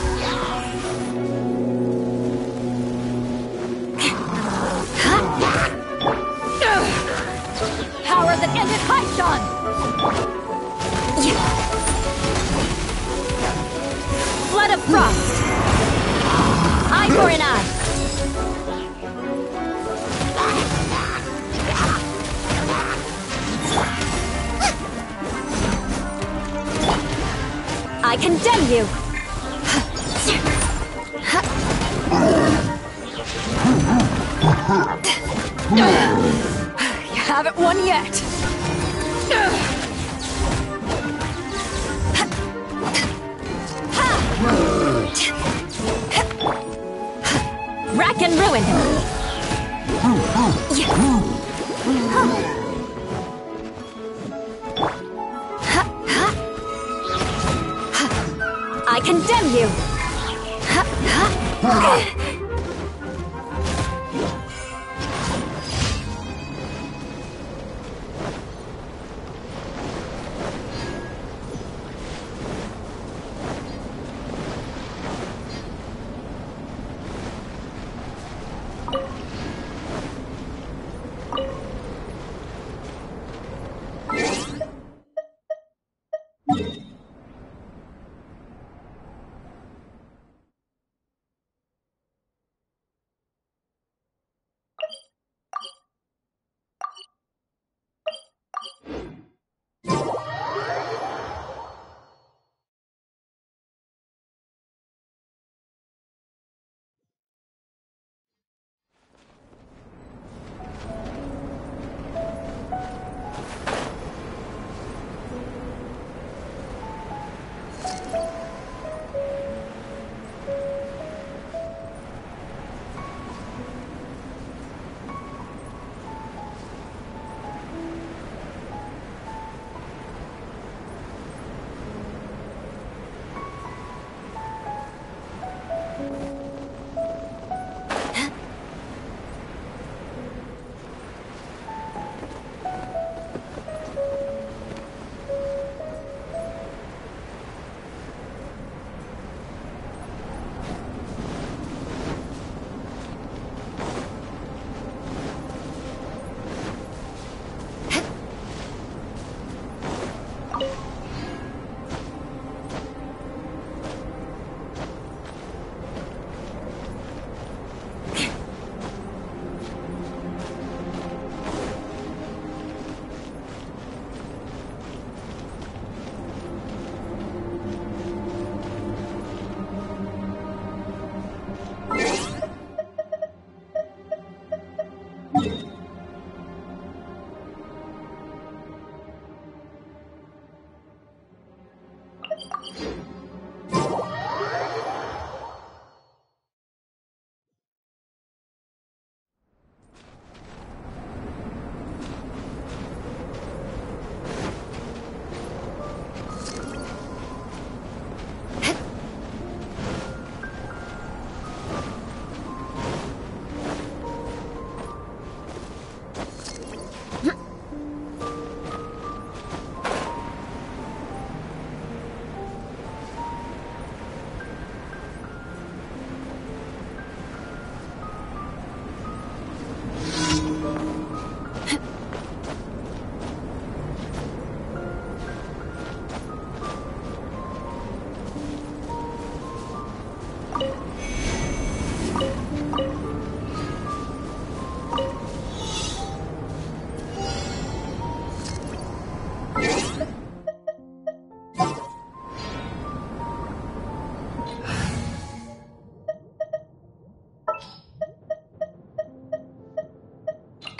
[SPEAKER 4] Power that ended Python. Flood of frost. Eye for an eye. I condemn you! You haven't won yet! Rack and ruin! I condemn you!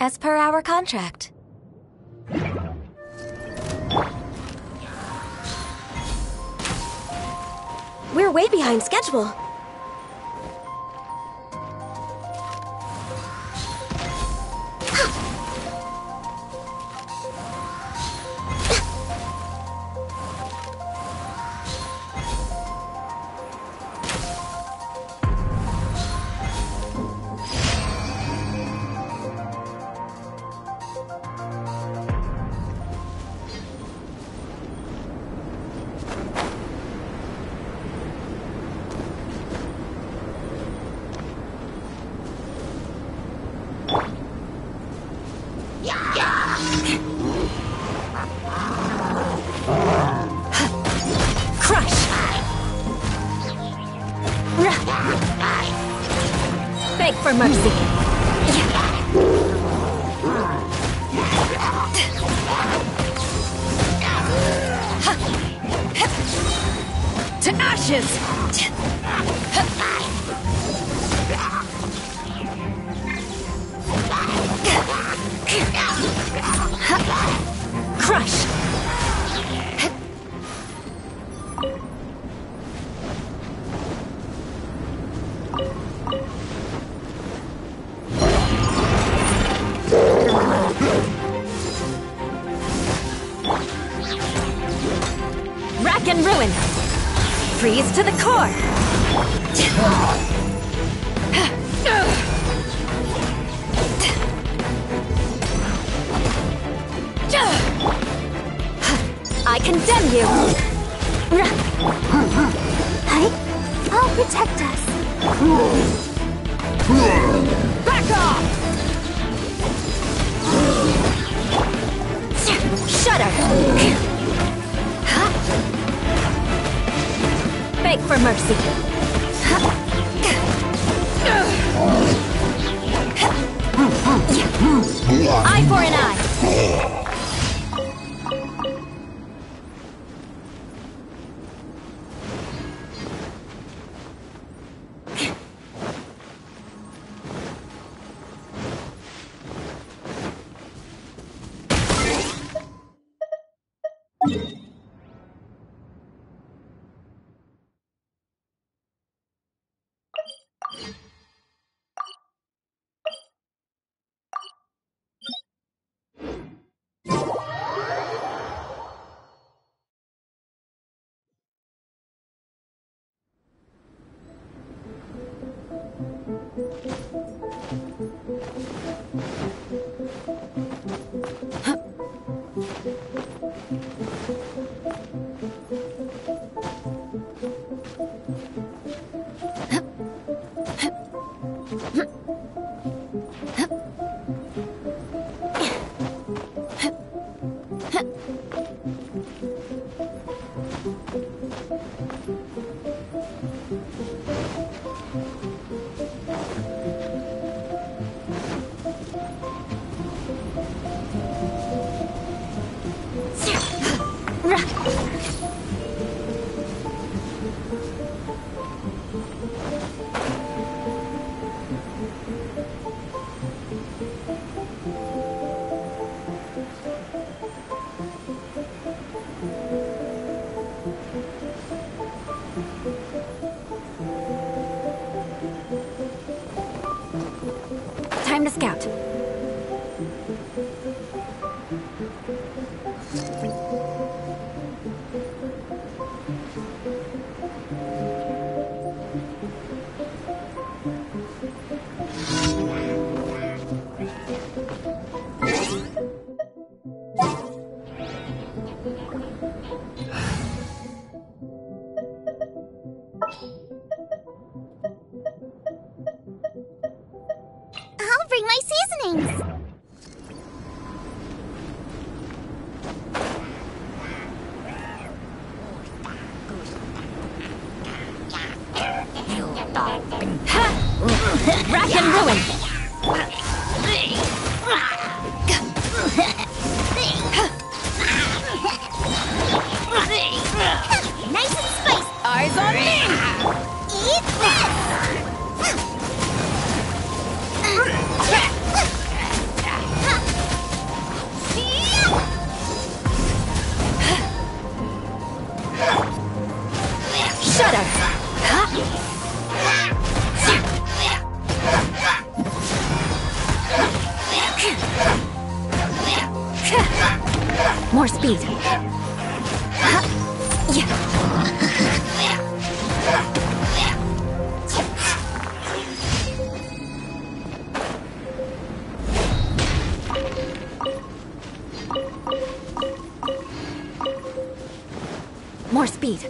[SPEAKER 4] as per our contract. We're way behind schedule.
[SPEAKER 1] Beg for mercy. To ashes! Crush! Rack and ruin! Freeze to the core! I condemn you!
[SPEAKER 3] I'll protect us.
[SPEAKER 1] Back off! Shudder! Beg for mercy. Eye for an eye. Time to scout.
[SPEAKER 3] I'll bring my seasonings.
[SPEAKER 1] More speed. More speed.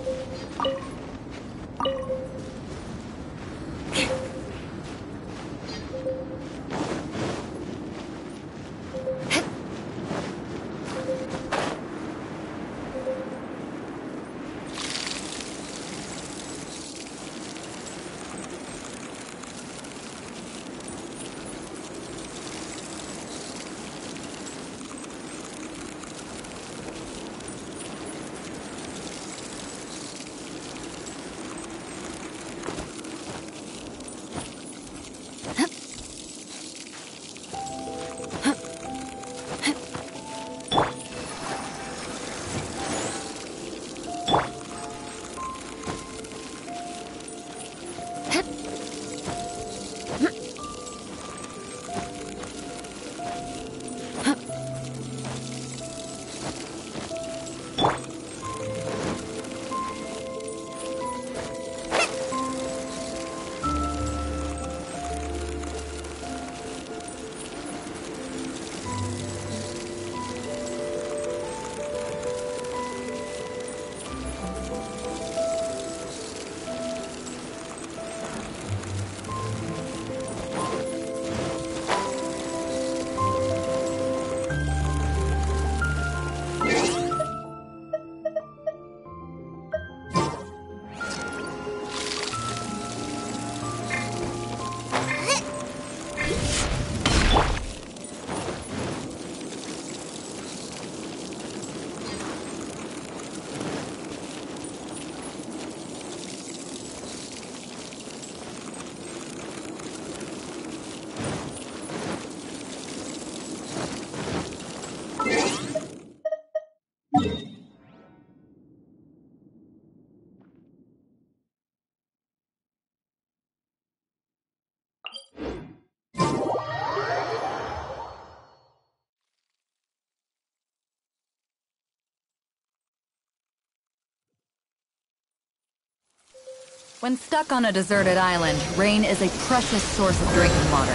[SPEAKER 5] When stuck on a deserted island, rain is a precious source of drinking water.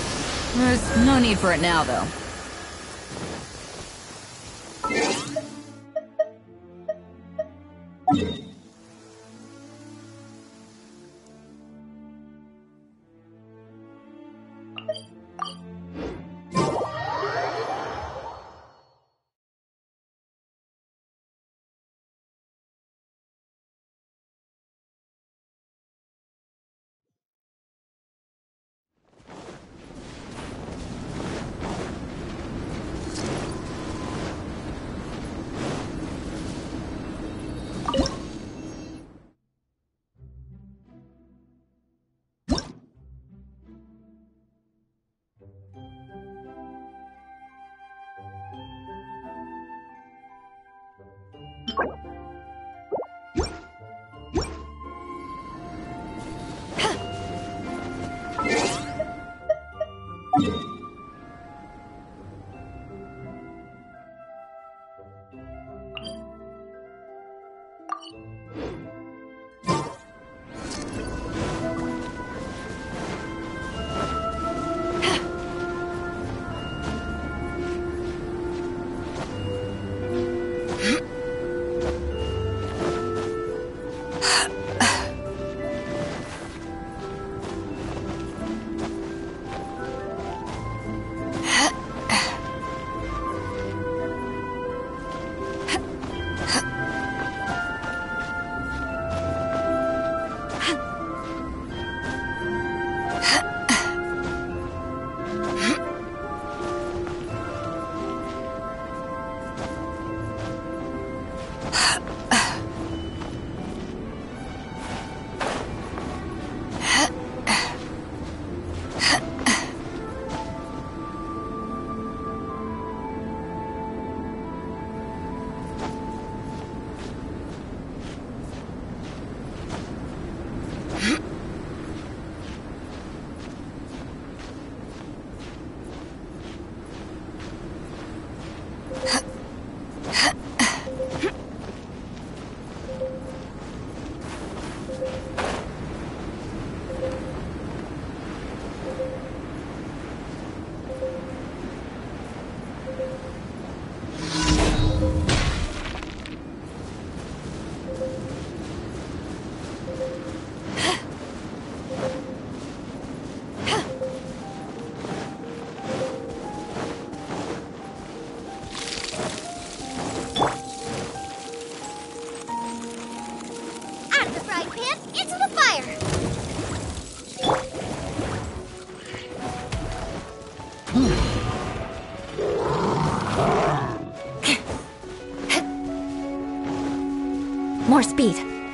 [SPEAKER 5] There's no need for it now, though.
[SPEAKER 1] more speed.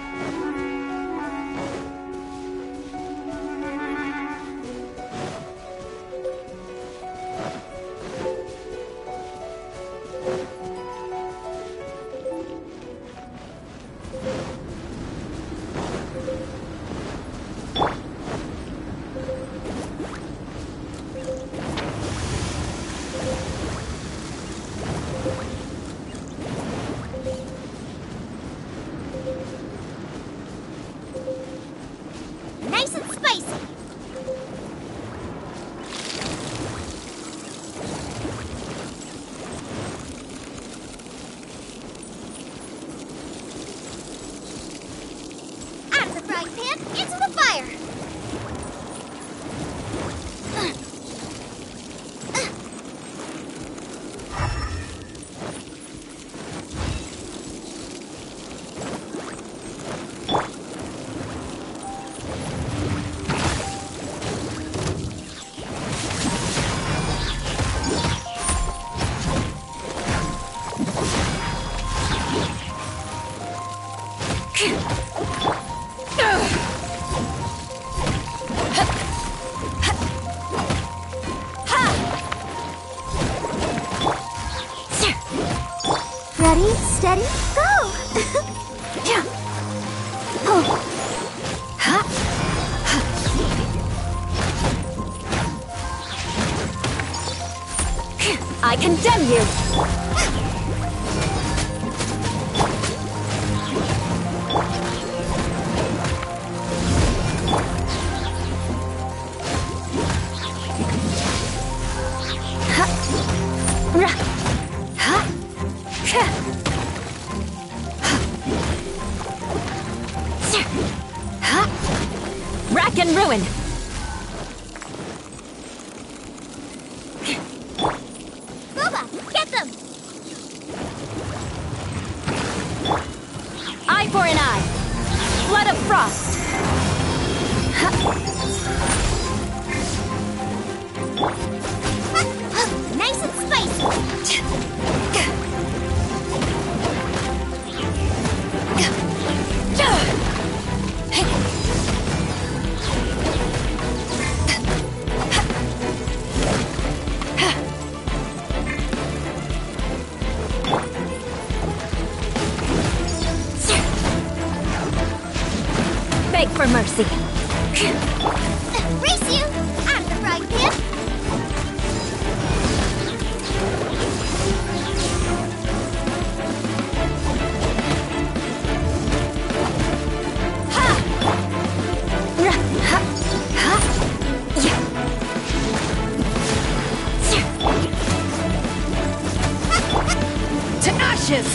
[SPEAKER 3] Nice and spicy. Out of the frying pan, into the fire. Ready, steady, go!
[SPEAKER 1] I condemn you! Rack and ruin!
[SPEAKER 3] Boba, get them!
[SPEAKER 1] Eye for an eye! Flood of frost!
[SPEAKER 3] Nice and spicy!
[SPEAKER 1] Beg for mercy!
[SPEAKER 3] Race you! Out of the frying pan!
[SPEAKER 1] To ashes!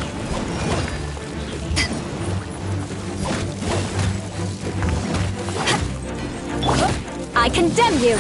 [SPEAKER 1] I condemn you!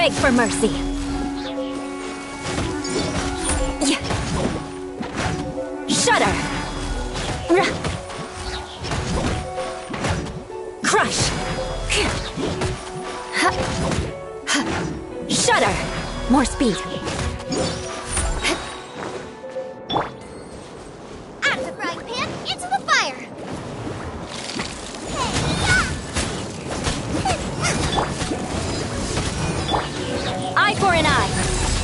[SPEAKER 1] beg for mercy. Shudder. Crush. Shudder. More speed.
[SPEAKER 3] Out of the frying pan, into the fire!
[SPEAKER 1] Eye for an eye.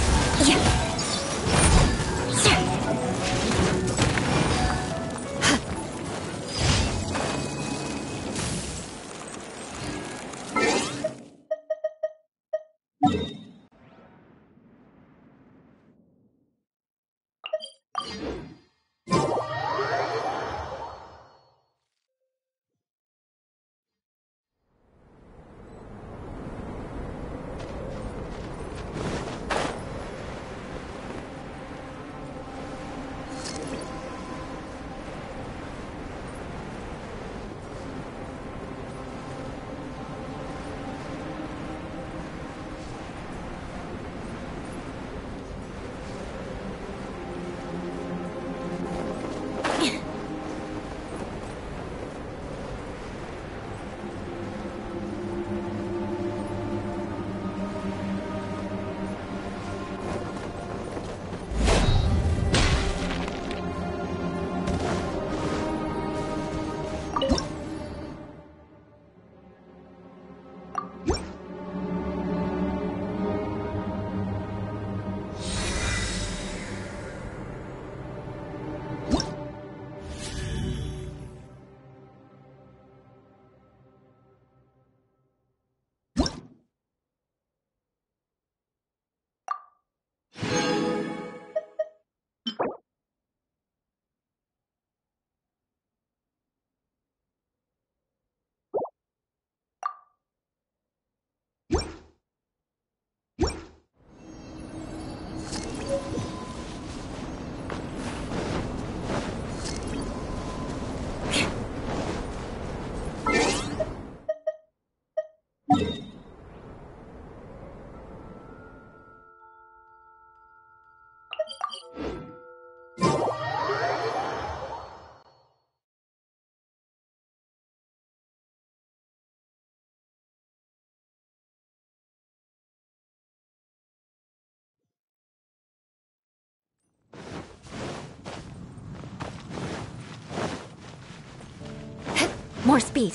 [SPEAKER 1] More speed.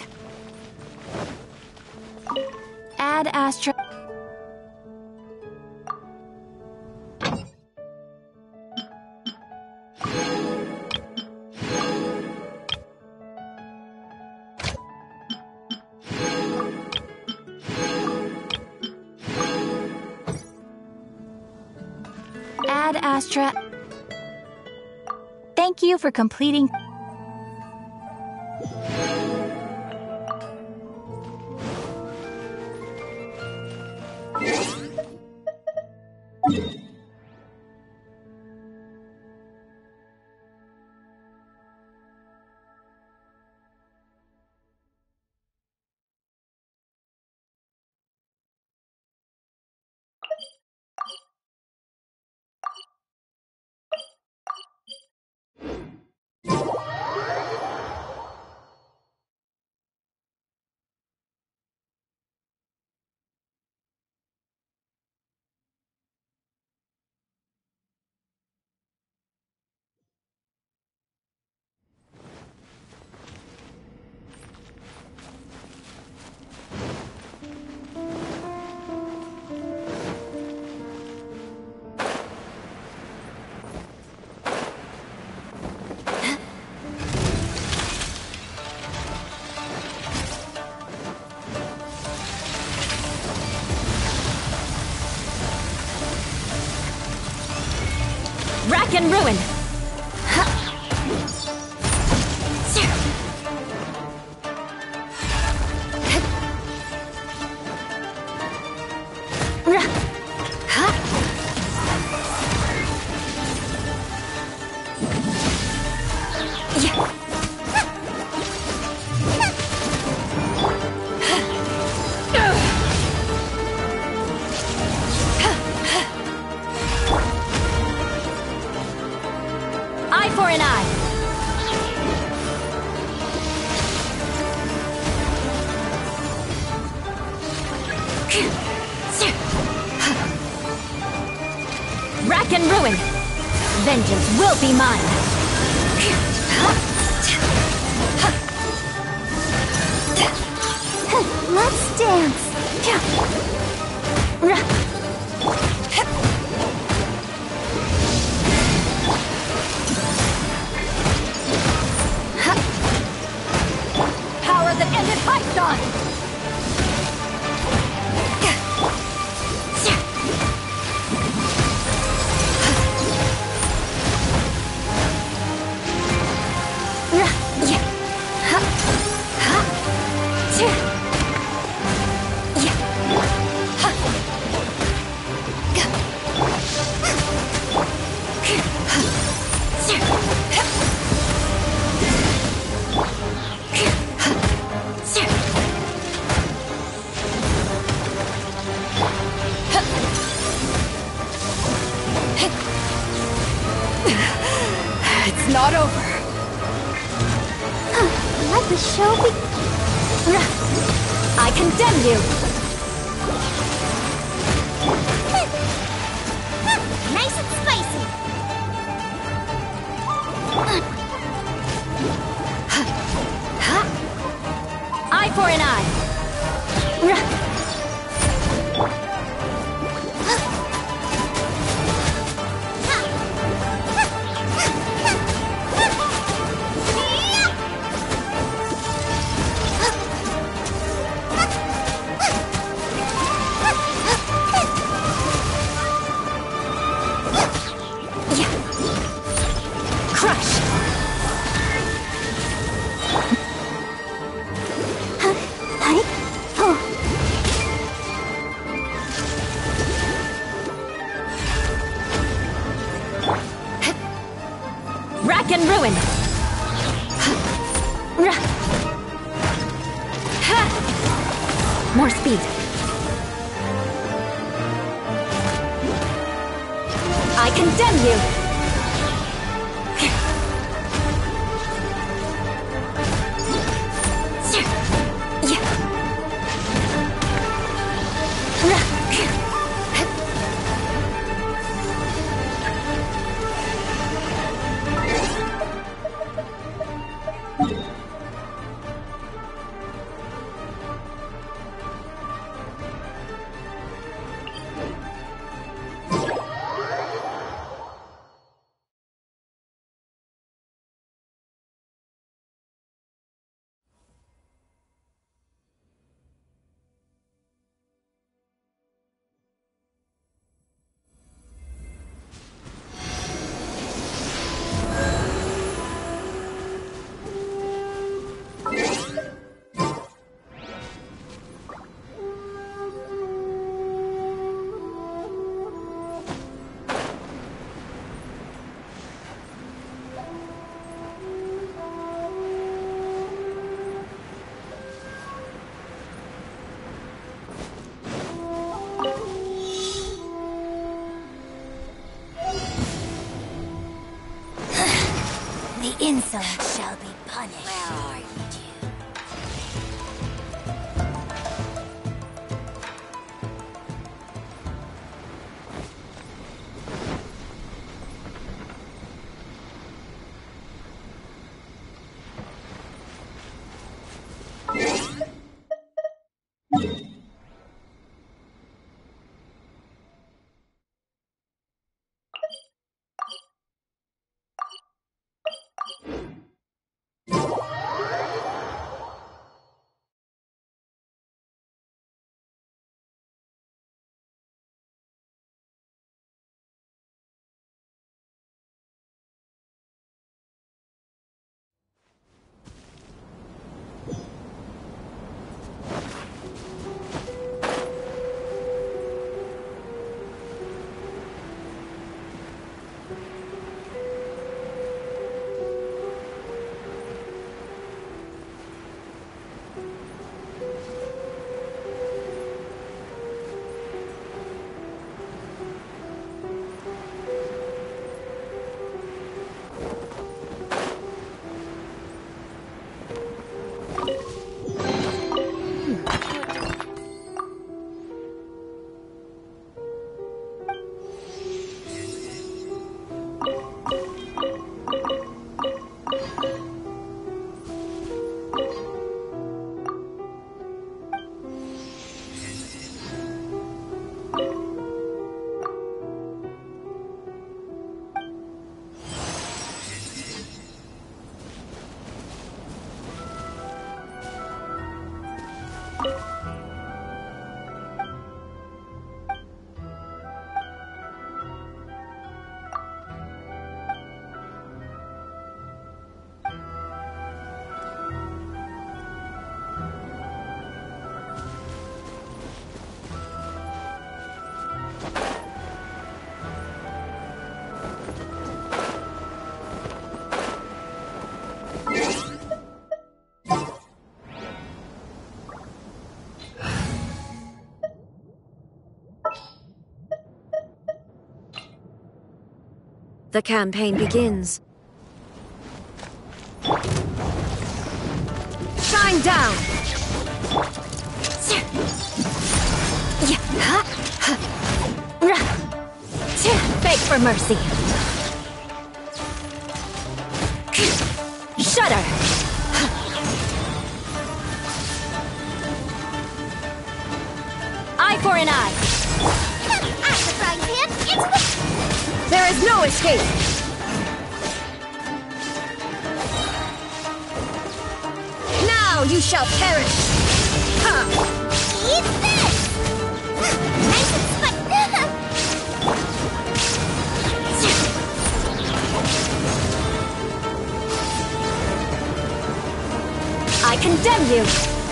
[SPEAKER 1] Add Astra. Add Astra. Thank you for completing. Rack and ruin! Rack and ruin! Vengeance will be mine!
[SPEAKER 3] Let's dance.
[SPEAKER 4] Power that ended Python!
[SPEAKER 5] It's not over.
[SPEAKER 3] Let the show be.
[SPEAKER 1] I condemn you!
[SPEAKER 3] Nice and spicy.
[SPEAKER 1] Eye for an eye! Crush! Rack and ruin! More speed! I condemn you!
[SPEAKER 3] The insolent shall be punished. Where are you, dear?
[SPEAKER 4] The campaign begins. Shine down!
[SPEAKER 1] Beg for mercy. Shudder. Eye for an eye.
[SPEAKER 3] At the frying pan, it's the...
[SPEAKER 4] There is no escape! Now you shall perish! Ha!
[SPEAKER 3] Eat this! Nice and spicy.
[SPEAKER 1] I condemn you.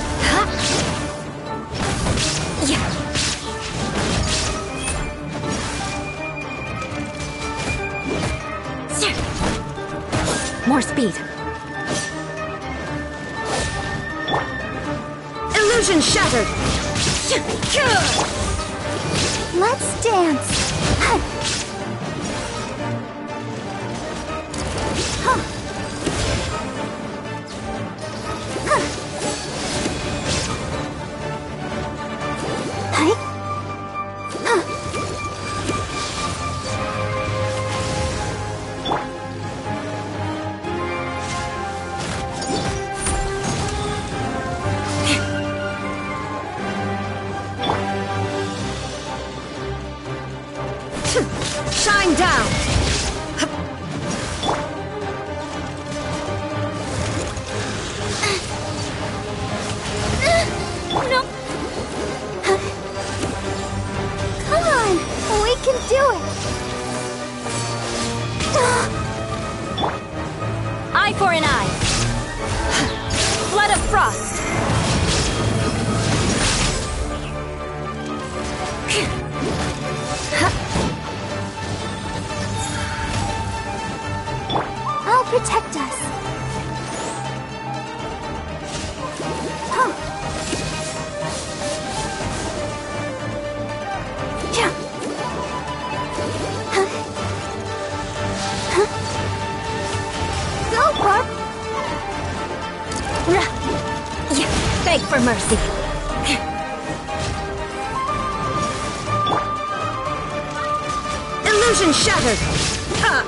[SPEAKER 1] More speed.
[SPEAKER 4] Illusion shattered!
[SPEAKER 3] Let's dance.
[SPEAKER 4] Shine down!
[SPEAKER 3] No. Come on, we can do it.
[SPEAKER 1] Eye for an eye. Flood of frost.
[SPEAKER 3] I'll protect us. Go, Barb.
[SPEAKER 1] Beg for mercy.
[SPEAKER 4] Illusion shattered! Ha!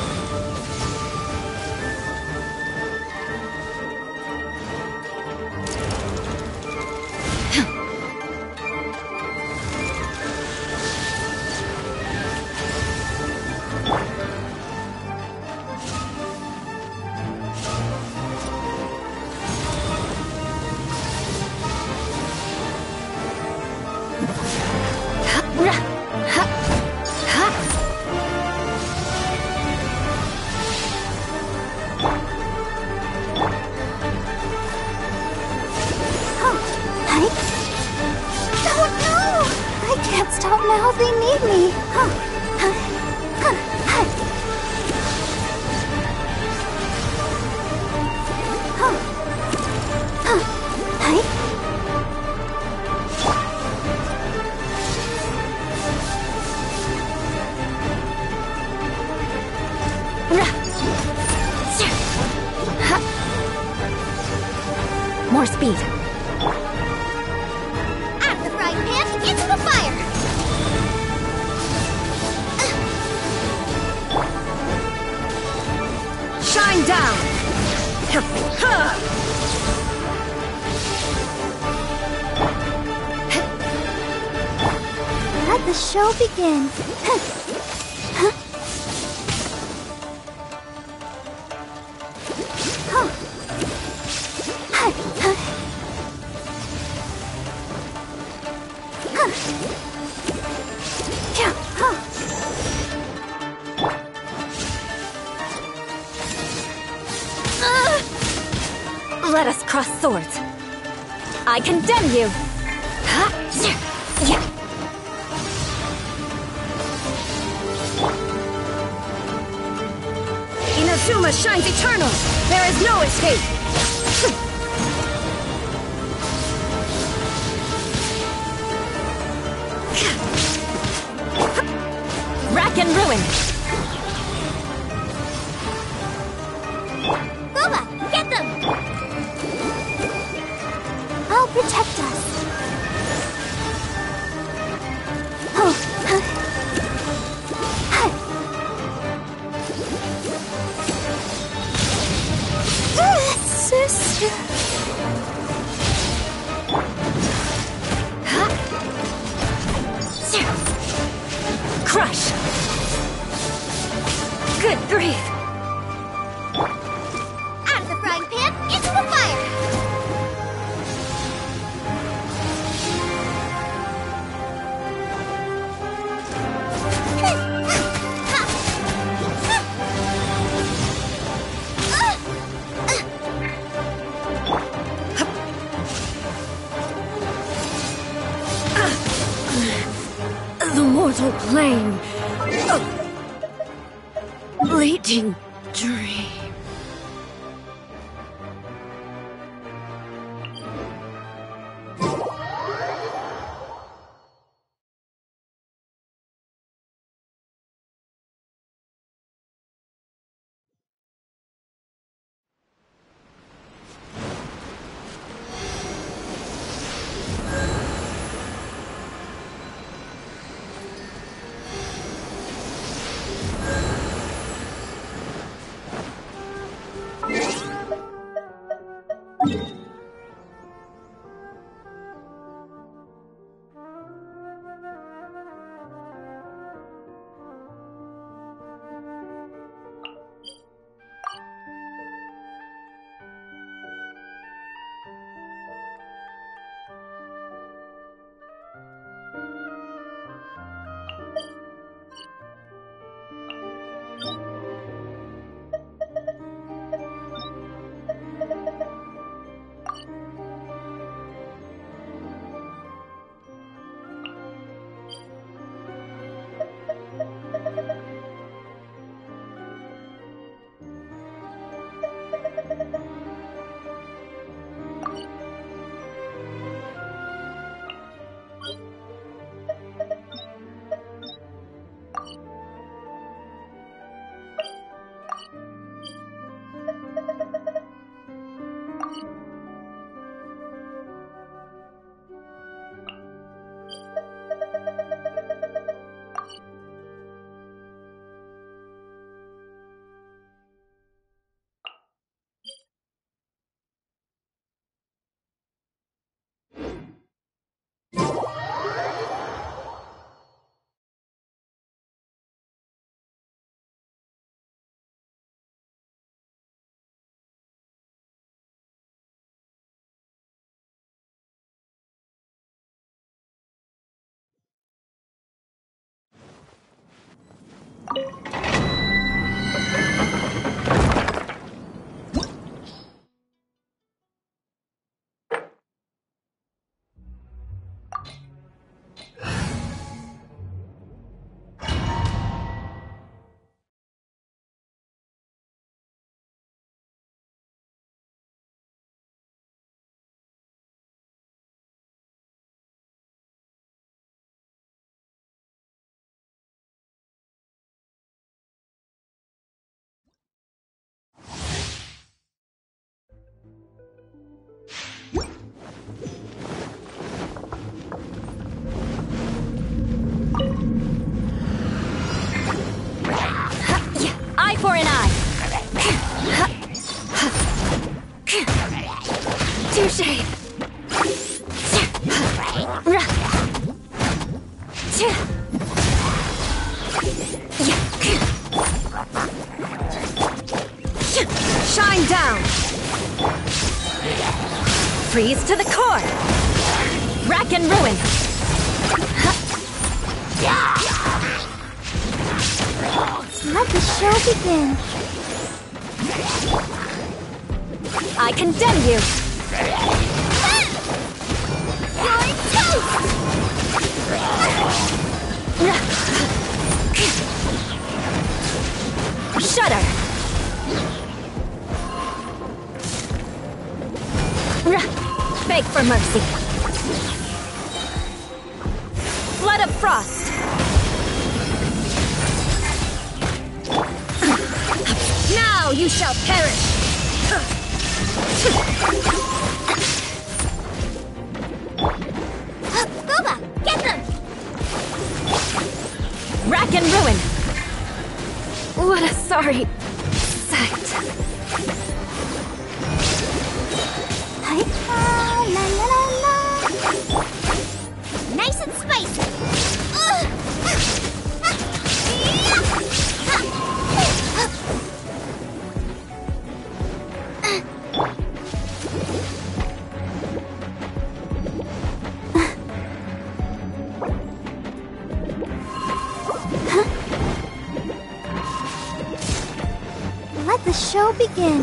[SPEAKER 3] Stop now, they need me.
[SPEAKER 1] More speed.
[SPEAKER 3] At the frying pan, into the fire.
[SPEAKER 4] Shine down!
[SPEAKER 3] Let the show begin.
[SPEAKER 1] Let us cross swords. I condemn you.
[SPEAKER 4] Inazuma shines eternal! There is no escape!
[SPEAKER 1] Rack and ruin.
[SPEAKER 4] crush! Good grief!
[SPEAKER 3] Out of the frying pan, into the fire!
[SPEAKER 4] The mortal plane. Fleeting dream. Eye for an eye. Touché. Shine down. Freeze to the core. Rack and ruin.
[SPEAKER 3] Let the show begin.
[SPEAKER 4] I condemn you.
[SPEAKER 3] You're toast!
[SPEAKER 4] Shudder. Beg for mercy. Flood of frost. Now you shall perish.
[SPEAKER 3] Boba, get them!
[SPEAKER 4] Rack and ruin. What a sorry sight.
[SPEAKER 3] Hi, la la la la. Nice and spicy. show begin.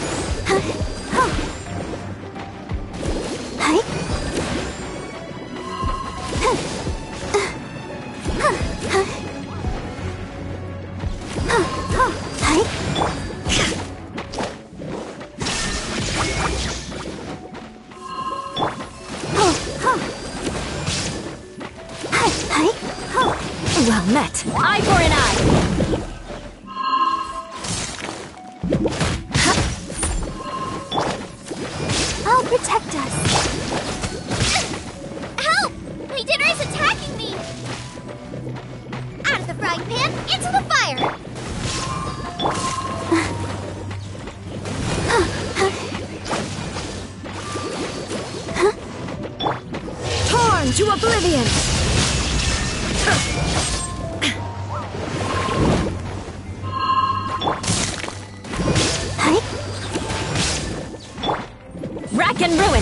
[SPEAKER 1] Well met. Eye for an eye.
[SPEAKER 3] I'll protect us. Help! Leader is attacking me! Out of the frying pan, into the fire!
[SPEAKER 1] Torn to oblivion. Rack and ruin.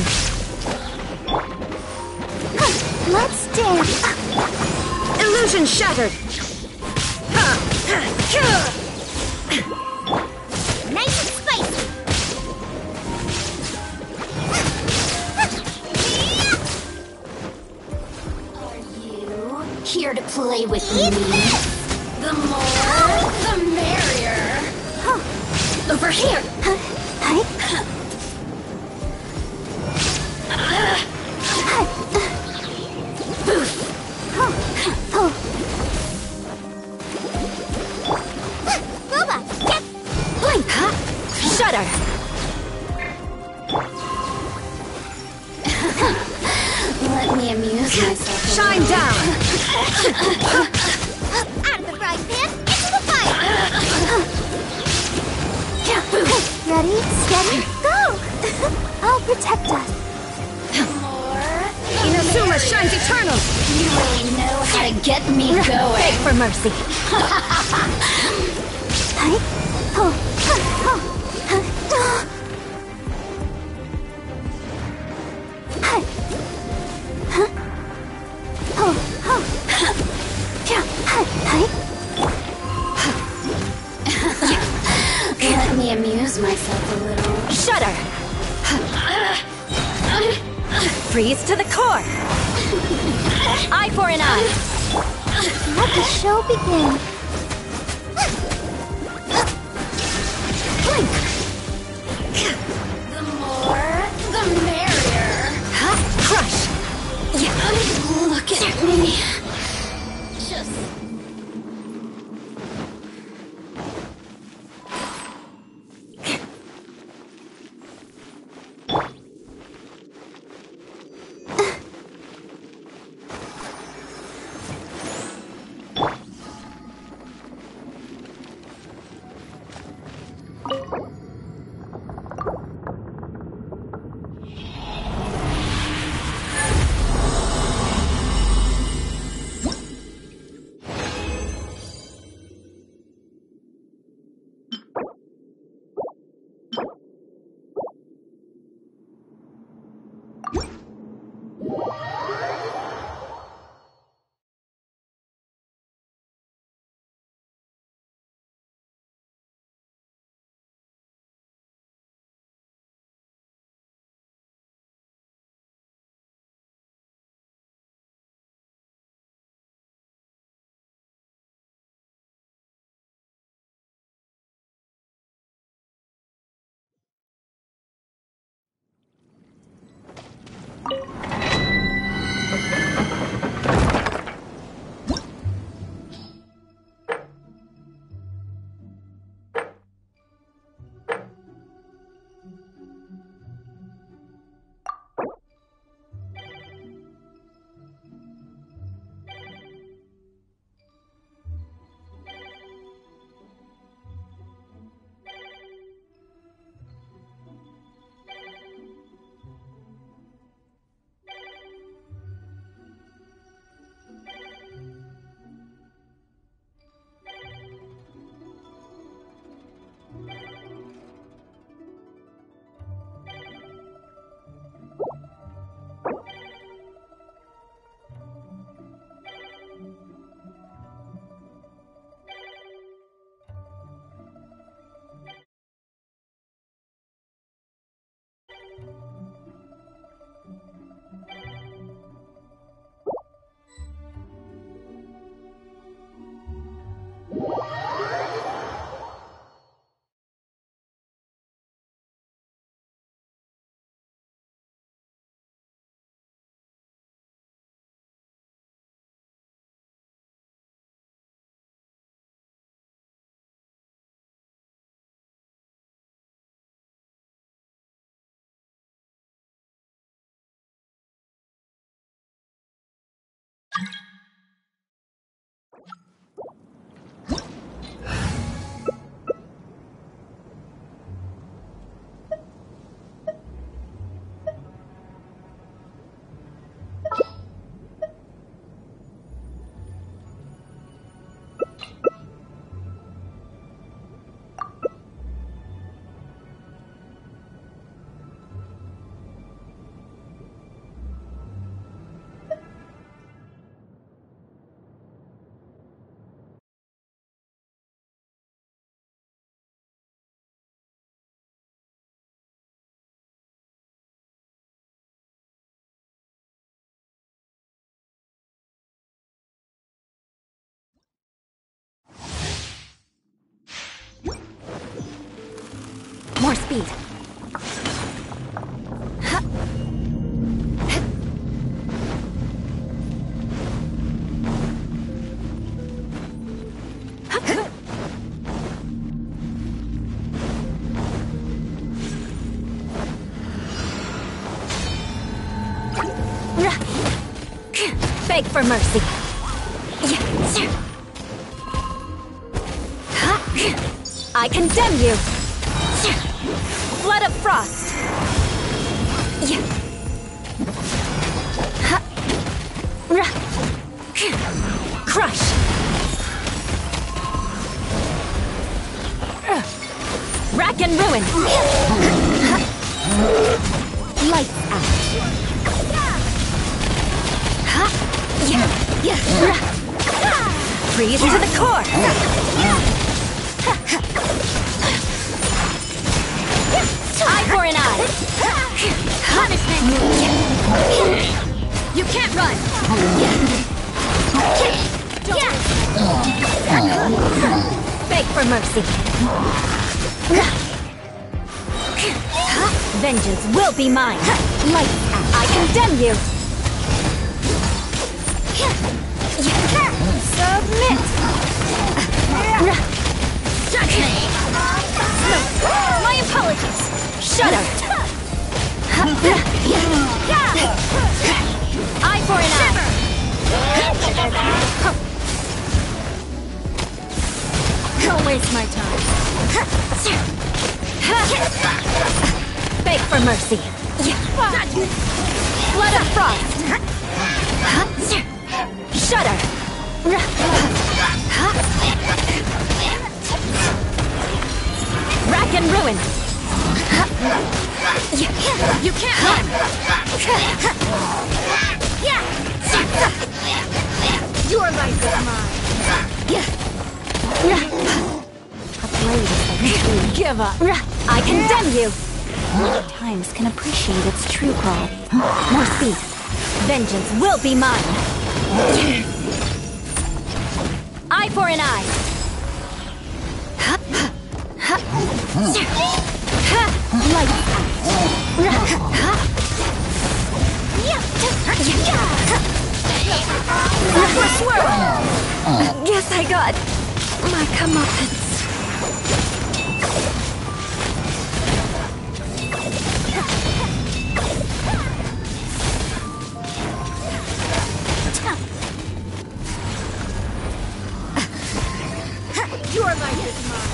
[SPEAKER 3] Let's dance.
[SPEAKER 1] Illusion shattered.
[SPEAKER 3] Nice and spicy.
[SPEAKER 6] Are you here to play with
[SPEAKER 3] Eat
[SPEAKER 6] me?
[SPEAKER 3] this!
[SPEAKER 6] The more, the merrier. Over here.
[SPEAKER 3] Boba, get
[SPEAKER 1] Blink. Shudder.
[SPEAKER 6] Let me amuse myself.
[SPEAKER 1] Shine down.
[SPEAKER 3] out of the frying pan, into the fire! Ready, steady, go! I'll protect us.
[SPEAKER 1] Inazuma shines eternal.
[SPEAKER 6] You really know how to get me going.
[SPEAKER 1] Beg for mercy.
[SPEAKER 6] Let me amuse myself a little.
[SPEAKER 1] Shudder. Freeze to the core. Eye for an eye.
[SPEAKER 3] Let the show begin.
[SPEAKER 1] Blink.
[SPEAKER 6] The more, the merrier.
[SPEAKER 1] Crush.
[SPEAKER 6] Look at me. Just...
[SPEAKER 1] More speed. Beg for mercy. I condemn you. Blood of frost. Crush. Rack and ruin. Lights out. Freeze to the core. Eye for an eye. Punishment. You can't run. Beg for mercy. Vengeance will be mine. Lights out. I condemn you. Submit! My apologies! Shudder! Eye for an eye! Don't waste my time. Beg for mercy. Blood of frost! Shudder! Rack and ruin! You can't run! Your life is mine! A blade is like give up! I condemn you! Times can appreciate its true quality. More speed! Vengeance will be mine! Eye for an eye! Light Guess I got my comeuppance. Your life is mine.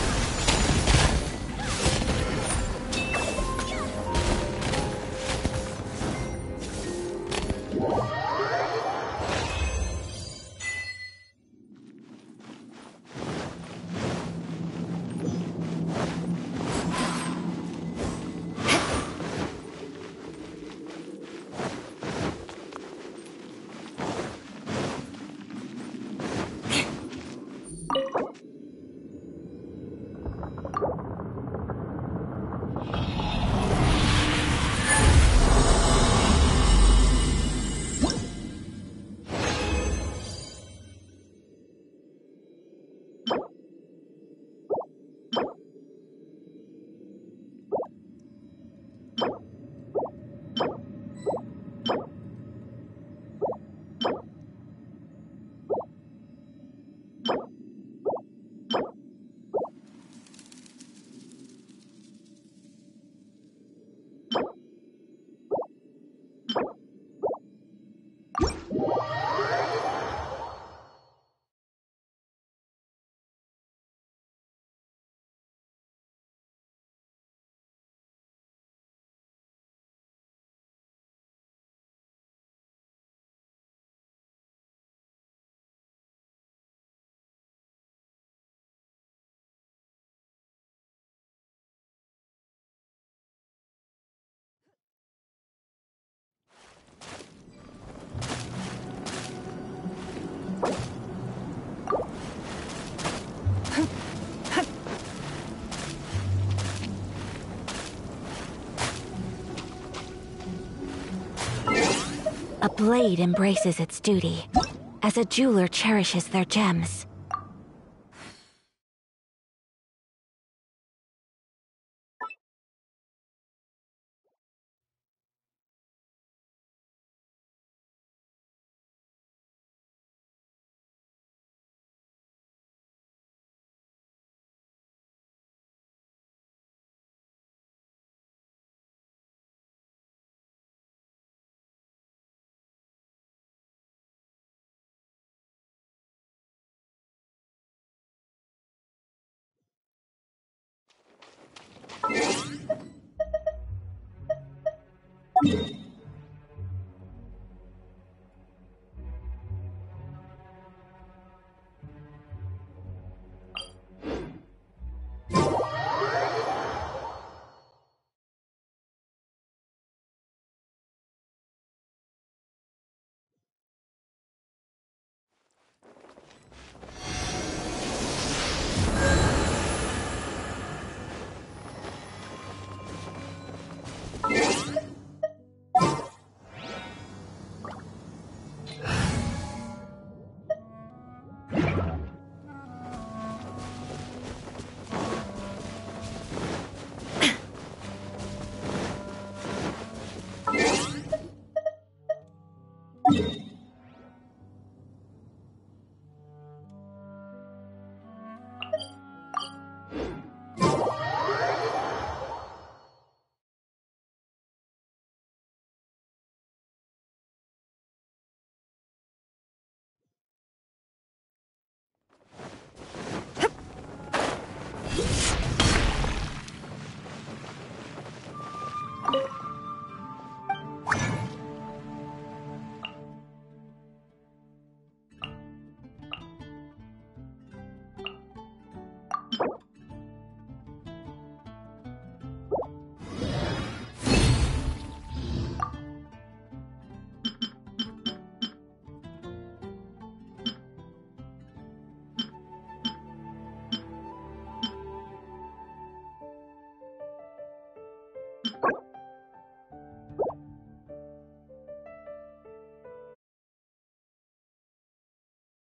[SPEAKER 1] A blade embraces its duty, as a jeweler cherishes their gems.
[SPEAKER 3] Woohoo!